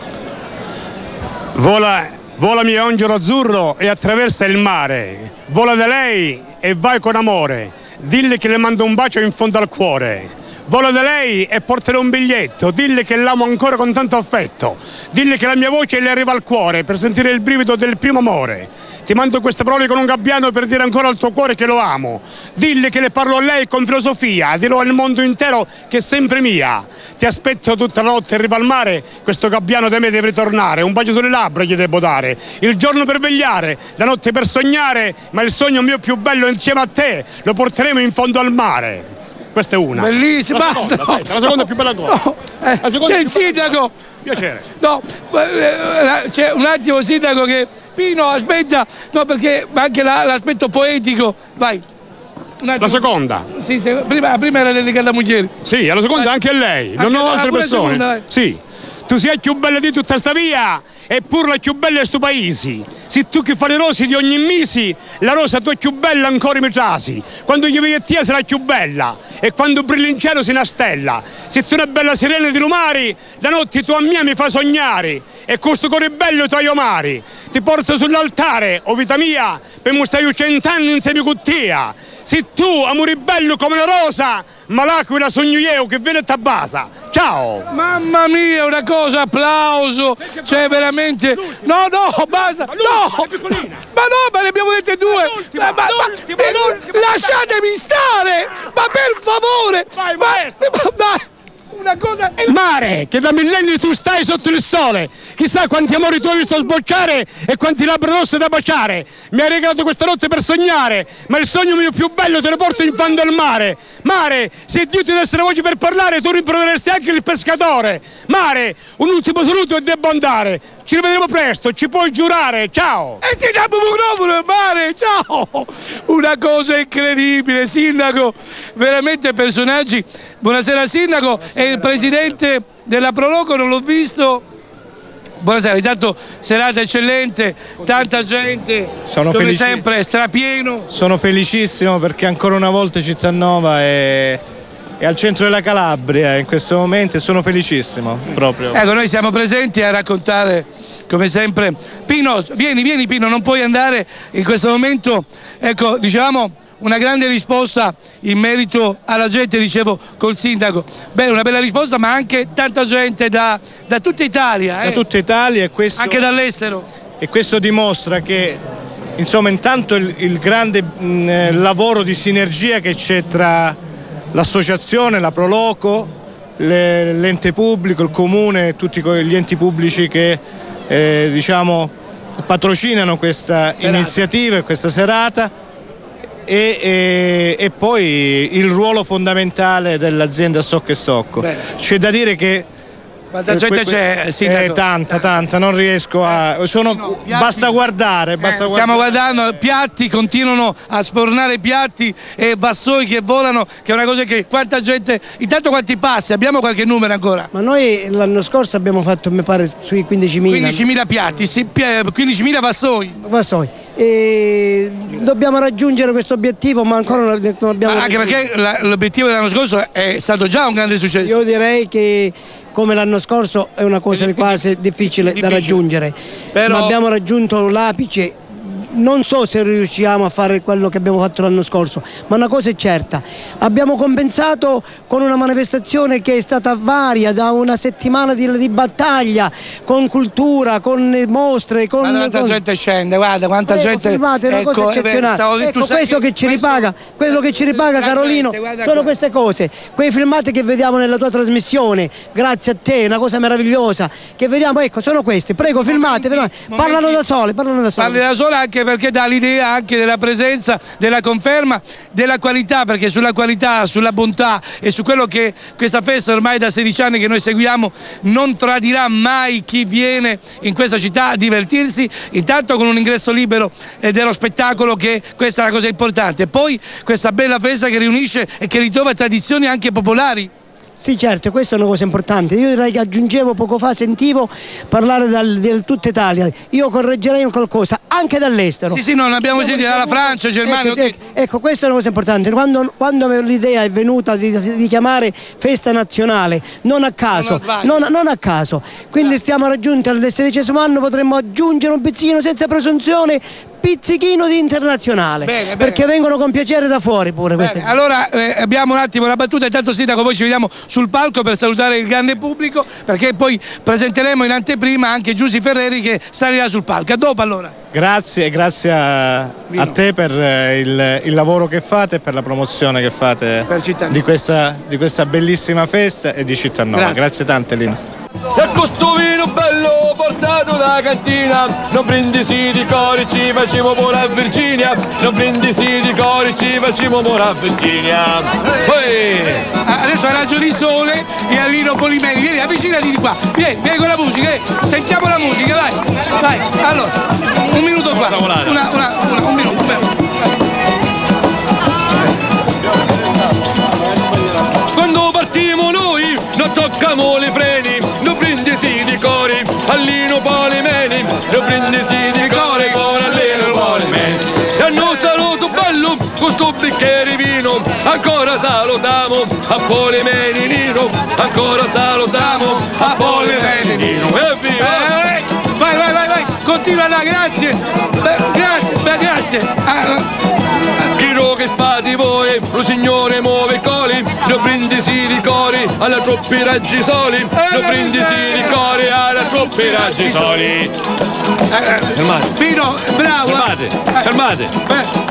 Vola mio angelo azzurro e attraversa il mare. Vola da lei e vai con amore. Dille che le mando un bacio in fondo al cuore. Vola da lei e porterò un biglietto. Dille che l'amo ancora con tanto affetto. Dille che la mia voce le arriva al cuore per sentire il brivido del primo amore. Ti mando queste parole con un gabbiano per dire ancora al tuo cuore che lo amo. Dille che le parlo a lei con filosofia. Dirò al mondo intero che è sempre mia. Ti aspetto tutta la notte in riva al mare. Questo gabbiano da me deve ritornare. Un bacio sulle labbra gli devo dare. Il giorno per vegliare, la notte per sognare. Ma il sogno mio più bello insieme a te lo porteremo in fondo al mare. Questa è una. Bellissima, basta. La seconda è più bella ancora. No, c'è il sindaco. Piacere. No, c'è un attimo sindaco che... Pino, aspetta, no, perché anche l'aspetto poetico, vai. La seconda. Sì, prima era dedicata a moglie. Sì, alla seconda anche a lei, non a altre persone. Seconda, sì. Tu sei più bella di tutta sta via, eppure la più bella è sto paese. Se tu che fai le rose di ogni mese, la rosa tua è più bella ancora mi trasi. Quando io vedo te sei più bella, e quando brilla in cielo sei una stella. Se tu una bella sirena di lumari, la notte tua mia mi fa sognare. E questo cuore bello tuoi omari, ti porto sull'altare, o vita mia, per mostrare 100 anni insieme con te. Se tu, amore bello come una rosa, ma l'aquila sogno io che viene a tabasa. Ciao! Mamma mia, una cosa, applauso! Cioè veramente... No, basta! No! Ma ne abbiamo dette due! Lasciatemi stare! Ma per favore! Vai! Una cosa... Mare, che da millenni tu stai sotto il sole, chissà quanti amori tu hai visto sbocciare e quanti labbra rosse da baciare. Mi hai regalato questa notte per sognare, ma il sogno mio più bello te lo porto in fondo al mare. Mare, se Dio ti desse la voce per parlare, tu rimproveresti anche il pescatore. Mare, un ultimo saluto e devo andare. Ci rivedremo presto, ci puoi giurare, ciao! E ci diamo un microfono, mare, ciao! Una cosa incredibile, sindaco, veramente personaggi. Buonasera sindaco, è il presidente della Proloco, non l'ho visto. Buonasera, intanto serata eccellente, tanta gente, come sempre, strapieno. Sono felicissimo perché ancora una volta Cittanova è al centro della Calabria in questo momento e sono felicissimo proprio. Ecco, noi siamo presenti a raccontare come sempre. Pino, vieni Pino, non puoi andare in questo momento. Ecco, dicevamo una grande risposta in merito alla gente, dicevo col sindaco. Beh, una bella risposta, ma anche tanta gente da tutta Italia. Da tutta Italia e questo, anche dall'estero. E questo dimostra che insomma intanto il grande lavoro di sinergia che c'è tra l'associazione, la Proloco, l'ente pubblico, il comune e tutti gli enti pubblici che diciamo patrocinano questa iniziativa e questa serata. E poi il ruolo fondamentale dell'azienda Stocco e Stocco. C'è da dire che quanta gente c'è, sindaco? Tanta, non riesco a... basta guardare, Stiamo guardando, piatti, continuano a spornare piatti e vassoi che volano, che è una cosa che... Quanta gente... Intanto quanti passi? Abbiamo qualche numero ancora? Ma noi l'anno scorso abbiamo fatto, mi pare, sui 15.000. 15.000 piatti, 15.000 vassoi. E dobbiamo raggiungere questo obiettivo, ma ancora non abbiamo... Anche perché l'obiettivo dell'anno scorso è stato già un grande successo. Io direi che come l'anno scorso è una cosa quasi difficile da raggiungere, però... ma abbiamo raggiunto l'apice non so se riusciamo a fare quello che abbiamo fatto l'anno scorso, ma una cosa è certa, abbiamo compensato con una manifestazione che è stata varia, da una settimana di battaglia, con cultura, con mostre, con... Guarda quanta gente scende, guarda quanta gente... Filmate, è una cosa eccezionale. Ecco, questo che ci ripaga, quello che ci ripaga, Carolino, sono queste cose, quei filmati che vediamo nella tua trasmissione, grazie a te, una cosa meravigliosa, che vediamo, ecco, sono questi, prego filmate, parlano da sole. Parli da sole anche perché dà l'idea anche della presenza, della conferma, della qualità, perché sulla qualità, sulla bontà e su quello che questa festa ormai da 16 anni che noi seguiamo non tradirà mai chi viene in questa città a divertirsi, intanto con un ingresso libero dello spettacolo, che questa è la cosa importante, e poi questa bella festa che riunisce e che ritrova tradizioni anche popolari. Sì, certo, questa è una cosa importante. Io direi che aggiungevo poco fa, sentivo parlare di tutta Italia. Io correggerei un qualcosa, anche dall'estero. Sì, non abbiamo sentito dalla Francia, Germania. Ecco, questa è una cosa importante. Quando l'idea è venuta di chiamare festa nazionale, non a caso, non a caso. Quindi stiamo raggiunti al 16° anno, potremmo aggiungere un pizzino senza presunzione, pizzichino di internazionale, perché vengono con piacere da fuori pure queste. Allora abbiamo un attimo la battuta, intanto sindaco poi ci vediamo sul palco per salutare il grande pubblico, perché poi presenteremo in anteprima anche Giusy Ferreri che salirà sul palco. A dopo allora. Grazie a te per il lavoro che fate e per la promozione che fate di questa bellissima festa e di Cittanova. Grazie tante, Lino. E questo vino bello portato da cantina, non brindisi di cori, ci facciamo pure a Virginia, non brindisi di cori, ci facciamo pure a Virginia. Adesso a Raggio di Sole e a Lino Polimeni, vieni, avvicinati di qua, vieni con la musica, sentiamo la musica, vai, allora, un minuto qua, un minuto. Quando partiamo noi non toccamo le freni, non brindisi di cori, all'Lino Polimeni, non brindisi di cori con all'Lino Polimeni. E a noi saluto bello, con sto bicchiere vino, ancora salutiamo a Polimeni Nino, ancora salutiamo a Polimeni Nino. E viva! Vai, continua là, grazie. Chiro che fate voi, lo signore muove i coli, non brindisi di cori alla troppi raggi soli, non brindisi di cori alla troppi raggi soli. Fermate. Pino, bravo. Fermate.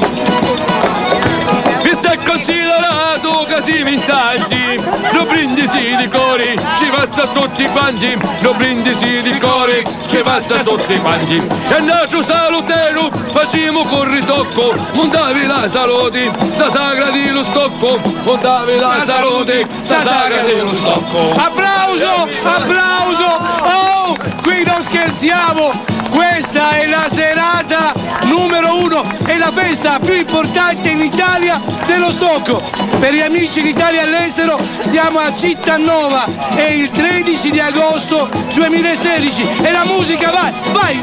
Visto e considerato che si vintaggi, non brindisi di cori, ci faccia a tutti quanti, non brindisi di cori, ci faccia a tutti quanti. E il nostro salutero facciamo con ritocco, montavi la salute, sta sagra di lo stocco, montavi la salute, sta sagra di lo stocco. Applauso! Oh, qui non scherziamo! Questa è la serata numero 1, è la festa più importante in Italia dello stocco. Per gli amici in Italia e all'estero siamo a Cittanova, è il 13 di agosto 2016 e la musica vai!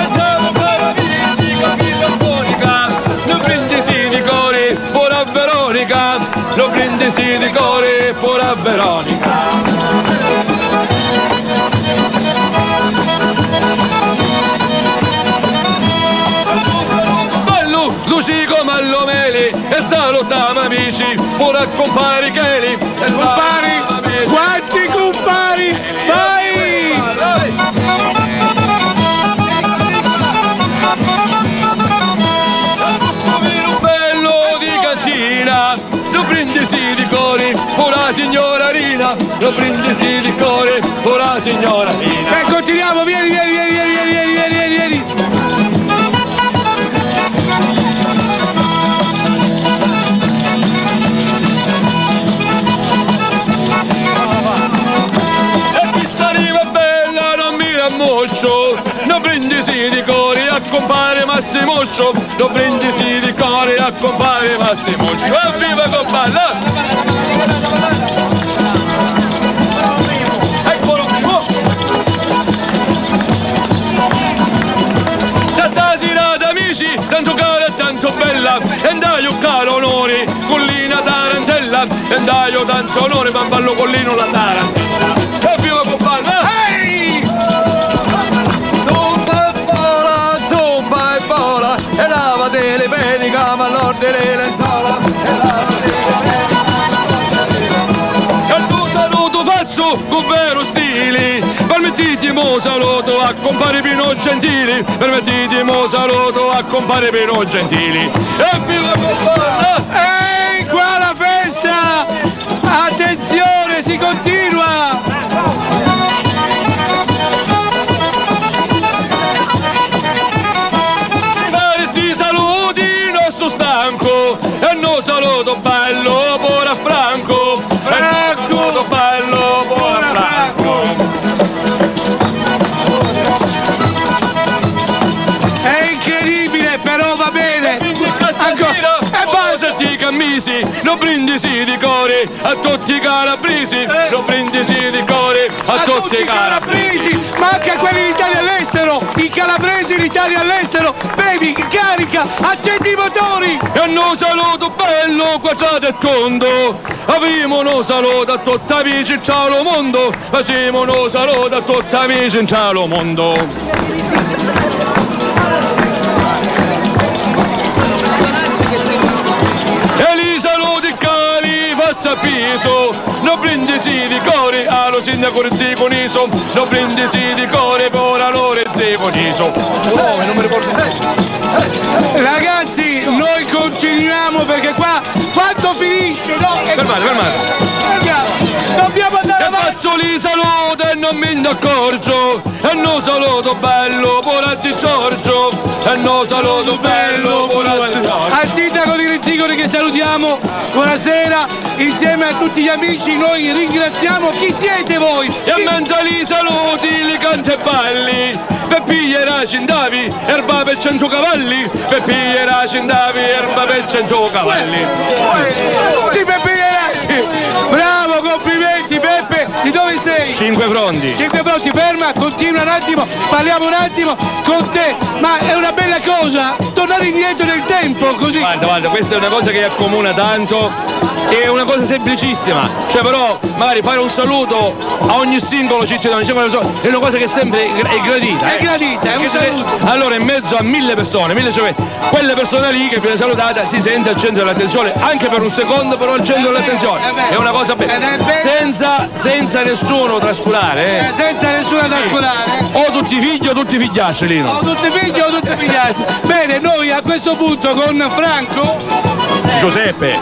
Non brindisi di cori, pure a Veronica, non brindisi di cori, pure a Veronica. Luci come all'omeli e salutiamo amici, pure a compari Cheli. Compari, quanti compari? Vai! Bello di cantina, non brindisi di cori, pure la signora Rina, non brindisi di cori, pure la signora Rina. Continuiamo, vieni. Non brindisi di cori a compare Massimuccio, non brindisi di cori a compare Massimuccio. Evviva compare! Eccolo primo! Stasera amici, tanto cara e tanto bella, e andai un caro onore, collina tarantella, e andai tanto onore, ma ballo collino la tarantella. Evviva compare! Permettitemi saluto a compare Pino Gentili, permettitemi saluto a compare Pino Gentili. E viva compagna! Ehi, qua la festa! Attenzione, si continua! Sti saluti non sono stanco e non saluto bello pure a Franco. Saluto bello pure a Franco. È incredibile, però va bene! Senti cammisi, non brindisi di cuore a tutti i calabresi, non brindisi di cuore a tutti i calabresi. Ma anche a quelli d'Italia all'estero, i calabresi l'Italia all'estero, bevi, carica, accendi i motori! E non saluto bello, quadrato e tondo, avremo un saluto a tutta amici in ciao lo mondo, facciamo un saluto a tutti amici in ciao lo mondo. Piso, non brindisi di cuore allo sindaco Ziconiso, non brindisi di cuore per allora Ziconiso. Non mi ricordo. Ragazzi, noi continuiamo perché qua quando finisce? No, Fermate. Dobbiamo andare avanti. Faccio li saluto e non me ne accorgo, e non saluto bello pure di Giorgio, e non saluto bello pure di Giorgio. Al sindaco di Rizzicoli che salutiamo, buonasera, insieme a tutti gli amici noi ringraziamo. Chi siete voi? E a mangiare i saluti, li canta e balli, per pigliare cindavi, erba per 100 cavalli, per pigliare cindavi, erba per 100 cavalli. Tutti per pigliare. Bravo, complimenti Peppe, di dove sei? 5 fronti. 5 fronti, ferma, continua un attimo, parliamo un attimo con te, ma è una bella cosa tornare indietro nel tempo così. Guarda, questa è una cosa che accomuna tanto, è una cosa semplicissima, cioè però magari fare un saluto a ogni singolo cittadino, è una cosa che sempre è gradita. È gradita, è un saluto. Allora in mezzo a 1000 persone, quelle persone lì che viene salutata si sente al centro dell'attenzione, anche per un secondo però al centro dell'attenzione. È una cosa bella, senza nessuno trascurare. Senza nessuno trascurare. O tutti figli o tutti figliasci, Lino. O tutti figli o tutti figliasci. Bene, noi a questo punto con Franco Giuseppe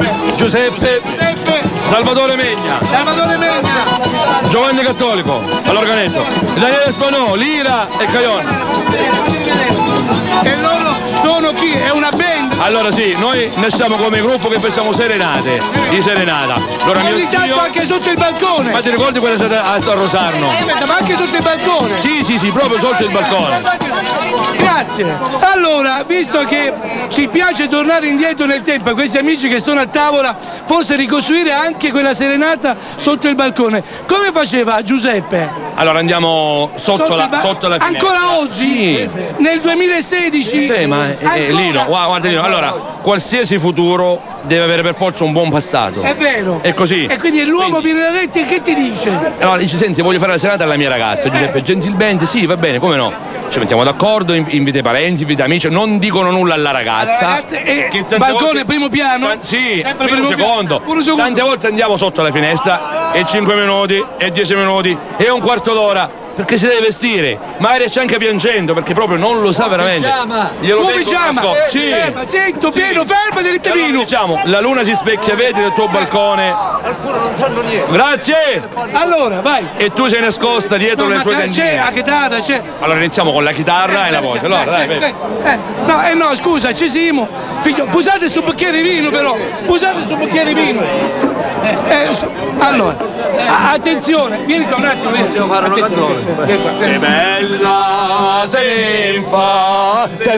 Salvatore Megna Giovanni Cattolico all'organetto, Daniele Spanò, Lira e Caglione. E loro sono chi? È una band? Allora sì, noi nasciamo come gruppo che facciamo serenate, di serenata. Allora ogni tanto anche sotto il balcone. Ma ti ricordi quella stata a Rosarno? Ma anche sotto il balcone? Sì, proprio sotto il balcone. Grazie. Allora, visto che ci piace tornare indietro nel tempo e questi amici che sono a tavola, forse ricostruire anche quella serenata sotto il balcone. Come faceva Giuseppe? Allora andiamo sotto la finestra. Ancora oggi? Sì. Nel 2016? Ma Lino, guarda Lino, allora, qualsiasi futuro deve avere per forza un buon passato. È vero. È così. E quindi l'uomo viene da detti che ti dice? Allora dice, senti, voglio fare la serata alla mia ragazza, Giuseppe, gentilmente, sì, va bene, come no? Ci mettiamo d'accordo, invita i parenti, invita amici, non dicono nulla alla ragazza. Balcone, volte, primo piano? Sì, primo secondo. Tante volte andiamo sotto la finestra e 5 minuti, e 10 minuti, e un quarto d'ora. Perché si deve vestire, magari c'è anche piangendo perché proprio non lo sa veramente. Pigiama? Sì. Sento pieno, fermati che te vino. Diciamo, la luna si specchia, vedi nel tuo balcone. Alcuni non sanno niente. Grazie! Allora, vai. E tu sei nascosta dietro le tue tendine. C'è la chitarra, c'è. Allora iniziamo con la chitarra e la voce. Allora, dai. No, scusa, ci siamo. Figlio, posate sto bicchiere di vino però. Posate sto bicchiere di vino. Allora, attenzione, vieni qua un attimo. Possiamo fare una canzone. Sei bella, sei infa, sei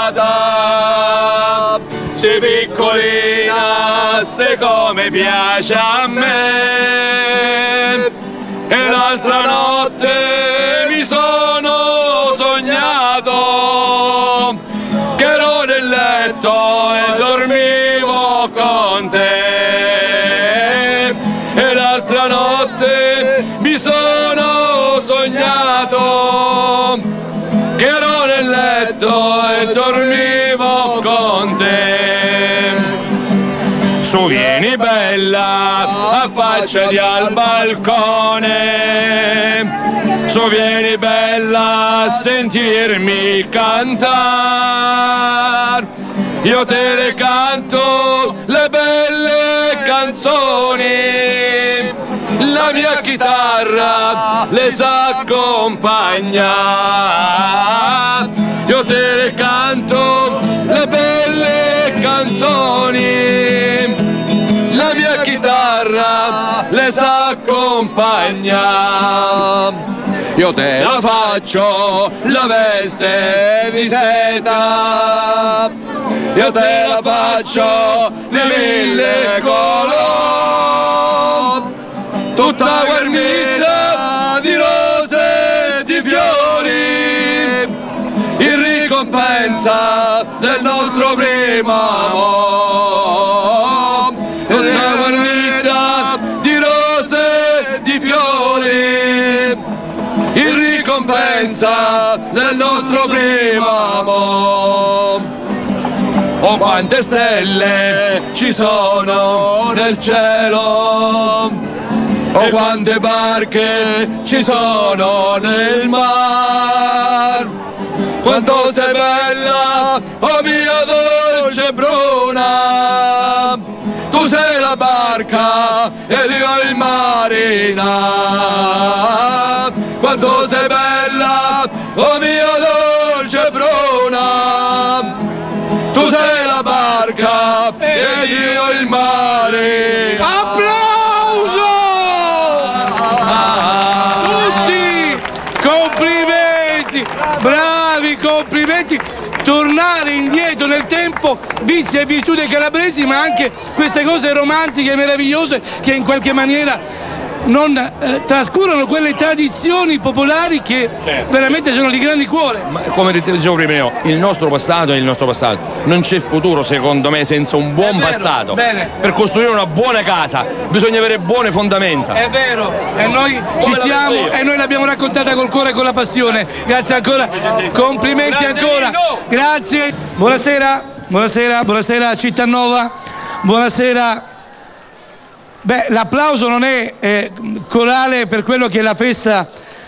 fata, sei piccolina, sei come piace a me. E l'altra notte mi sono sognato che ero nel letto e dormivo con te. E l'altra notte mi sono sognato che ero nel letto e dormivo con te. Su vieni bella, affacciati al balcone, So vieni bella a sentirmi cantare, io te le canto le belle canzoni, la mia chitarra le sa accompagnare, io te le canto le belle canzoni, la mia chitarra le sa accompagnare. Io te la faccio la veste di seta, io te la faccio di 1000 colori, tutta guarnita di rose e di fiori, in ricompensa del nostro primo amore, tutta guarnita di rose e di fiori, in ricompensa del nostro primo amore. Oh, quante stelle ci sono nel cielo, oh, quante barche ci sono nel mar, quanto sei bella, oh mia dolce bruna, tu sei la barca ed io il marina, quanto sei bella, oh mia dolce bruna, tu sei la barca ed io il mare. Applauso! Tutti complimenti, bravi, complimenti. Tornare indietro nel tempo, vizi e virtù dei calabresi, ma anche queste cose romantiche e meravigliose che in qualche maniera non trascurano quelle tradizioni popolari che veramente sono di grandi cuore. Ma come dicevo prima io, il nostro passato è il nostro passato, non c'è futuro secondo me senza un buon passato. Bene. Per costruire una buona casa bisogna avere buone fondamenta. È vero, e noi ci siamo e noi l'abbiamo raccontata col cuore e con la passione. Grazie ancora, complimenti ancora. Grazie. Buonasera, buonasera, buonasera Cittanova, buonasera. Beh, l'applauso non è corale per quello che è la festa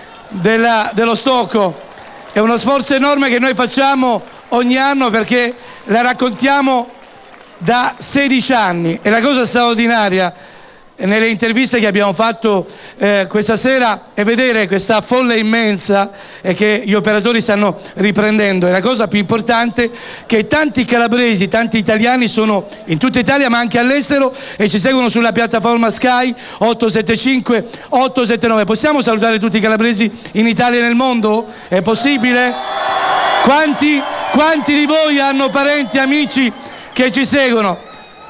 dello Stocco, è uno sforzo enorme che noi facciamo ogni anno perché la raccontiamo da 16 anni. E la cosa straordinaria nelle interviste che abbiamo fatto questa sera è vedere questa folla immensa e che gli operatori stanno riprendendo. E la cosa più importante è che tanti calabresi, tanti italiani sono in tutta Italia ma anche all'estero e ci seguono sulla piattaforma Sky 875 879. Possiamo salutare tutti i calabresi in Italia e nel mondo? È possibile? Quanti di voi hanno parenti, amici che ci seguono?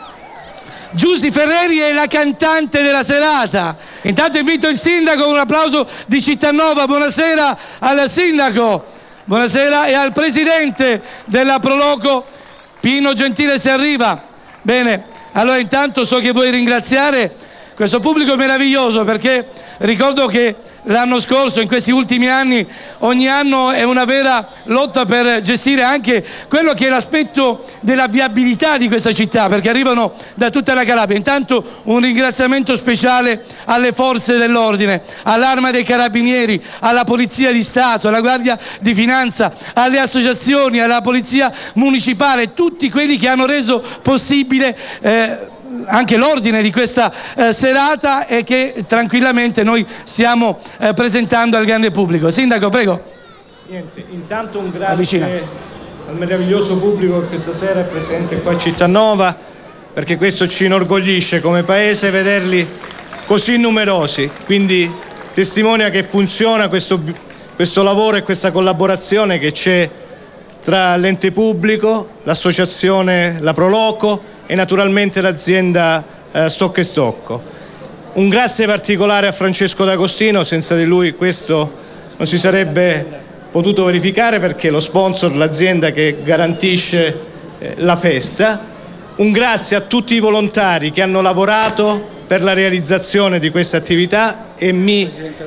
Giusy Ferreri è la cantante della serata. Intanto invito il sindaco con un applauso di Cittanova. Buonasera al sindaco, buonasera, e al presidente della Proloco Pino Gentile se arriva. Bene, allora intanto so che vuoi ringraziare questo pubblico meraviglioso, perché ricordo che l'anno scorso, in questi ultimi anni, ogni anno è una vera lotta per gestire anche quello che è l'aspetto della viabilità di questa città, perché arrivano da tutta la Calabria. Intanto un ringraziamento speciale alle forze dell'ordine, all'Arma dei Carabinieri, alla Polizia di Stato, alla Guardia di Finanza, alle associazioni, alla Polizia Municipale, tutti quelli che hanno reso possibile anche l'ordine di questa serata e che tranquillamente noi stiamo presentando al grande pubblico. Sindaco, prego. Niente, intanto un grazie al meraviglioso pubblico che questa sera è presente qua a Cittanova, perché questo ci inorgoglisce come paese vederli così numerosi, quindi testimonia che funziona questo lavoro e questa collaborazione che c'è tra l'ente pubblico, l'associazione La Proloco e naturalmente l'azienda Stocco e Stocco. Un grazie particolare a Francesco D'Agostino, senza di lui questo non si sarebbe potuto verificare, perché lo sponsor, l'azienda che garantisce la festa. Un grazie a tutti i volontari che hanno lavorato per la realizzazione di questa attività e mi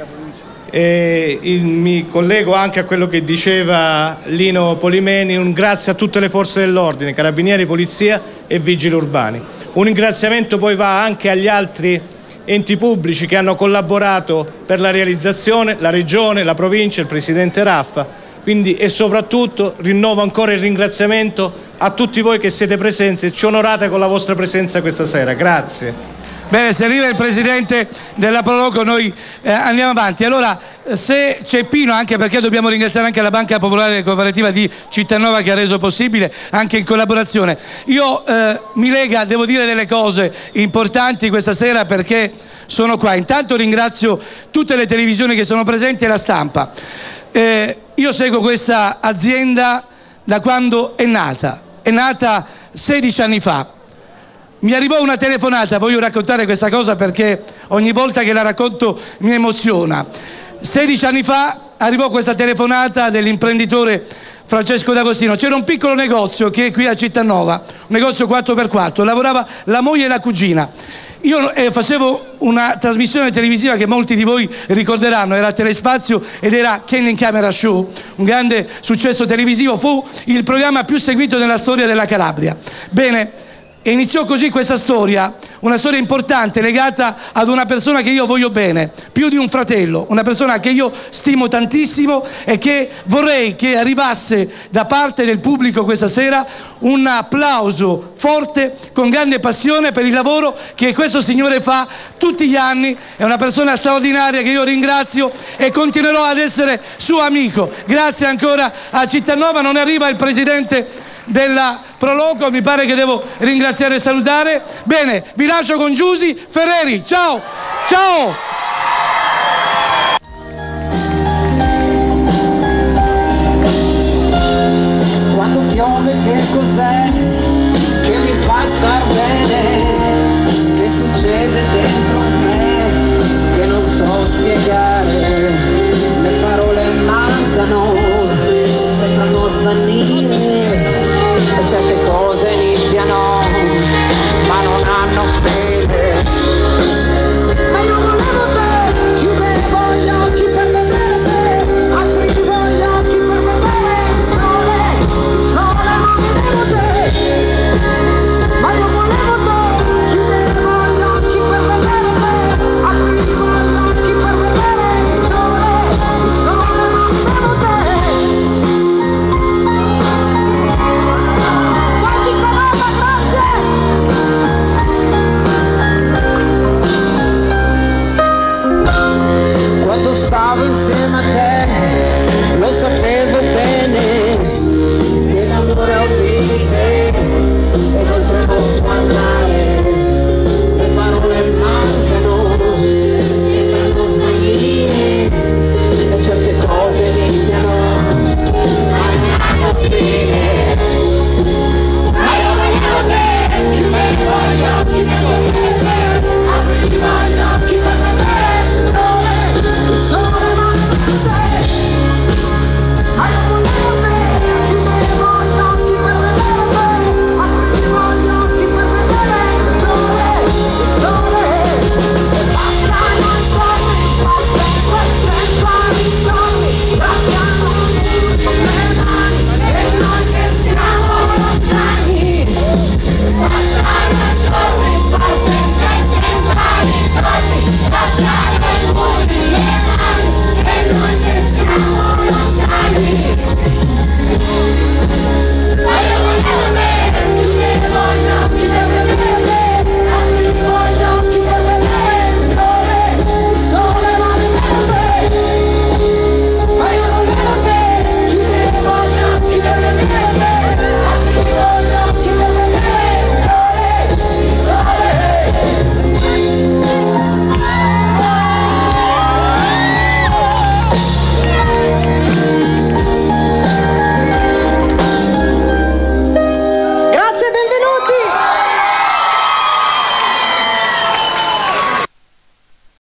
collego anche a quello che diceva Lino Polimeni. Un grazie a tutte le forze dell'ordine, carabinieri, polizia e vigili urbani. Un ringraziamento poi va anche agli altri enti pubblici che hanno collaborato per la realizzazione, la Regione, la Provincia, il Presidente Raffa, quindi, e soprattutto rinnovo ancora il ringraziamento a tutti voi che siete presenti e ci onorate con la vostra presenza questa sera. Grazie. Bene, se arriva il presidente della Proloco noi andiamo avanti. Allora, se c'è Pino, anche perché dobbiamo ringraziare anche la Banca Popolare Cooperativa di Cittanova che ha reso possibile anche in collaborazione. Io mi lega, devo dire delle cose importanti questa sera perché sono qua. Intanto ringrazio tutte le televisioni che sono presenti e la stampa. Io seguo questa azienda da quando è nata 16 anni fa. Mi arrivò una telefonata, voglio raccontare questa cosa perché ogni volta che la racconto mi emoziona. 16 anni fa arrivò questa telefonata dell'imprenditore Francesco D'Agostino. C'era un piccolo negozio che è qui a Cittanova, un negozio 4x4, lavorava la moglie e la cugina. Io facevo una trasmissione televisiva che molti di voi ricorderanno, era Telespazio ed era Ken in Camera Show, un grande successo televisivo, fu il programma più seguito nella storia della Calabria. Bene, e iniziò così questa storia, una storia importante legata ad una persona che io voglio bene, più di un fratello, una persona che io stimo tantissimo e che vorrei che arrivasse da parte del pubblico questa sera un applauso forte, con grande passione per il lavoro che questo signore fa tutti gli anni. È una persona straordinaria che io ringrazio e continuerò ad essere suo amico. Grazie ancora a Cittanova. Non arriva il presidente della Proloco, mi pare che devo ringraziare e salutare. Bene, vi lascio con Giusy Ferreri. Ciao, ciao. Quando piove che cos'è che mi fa star bene, che succede dentro me che non so spiegare.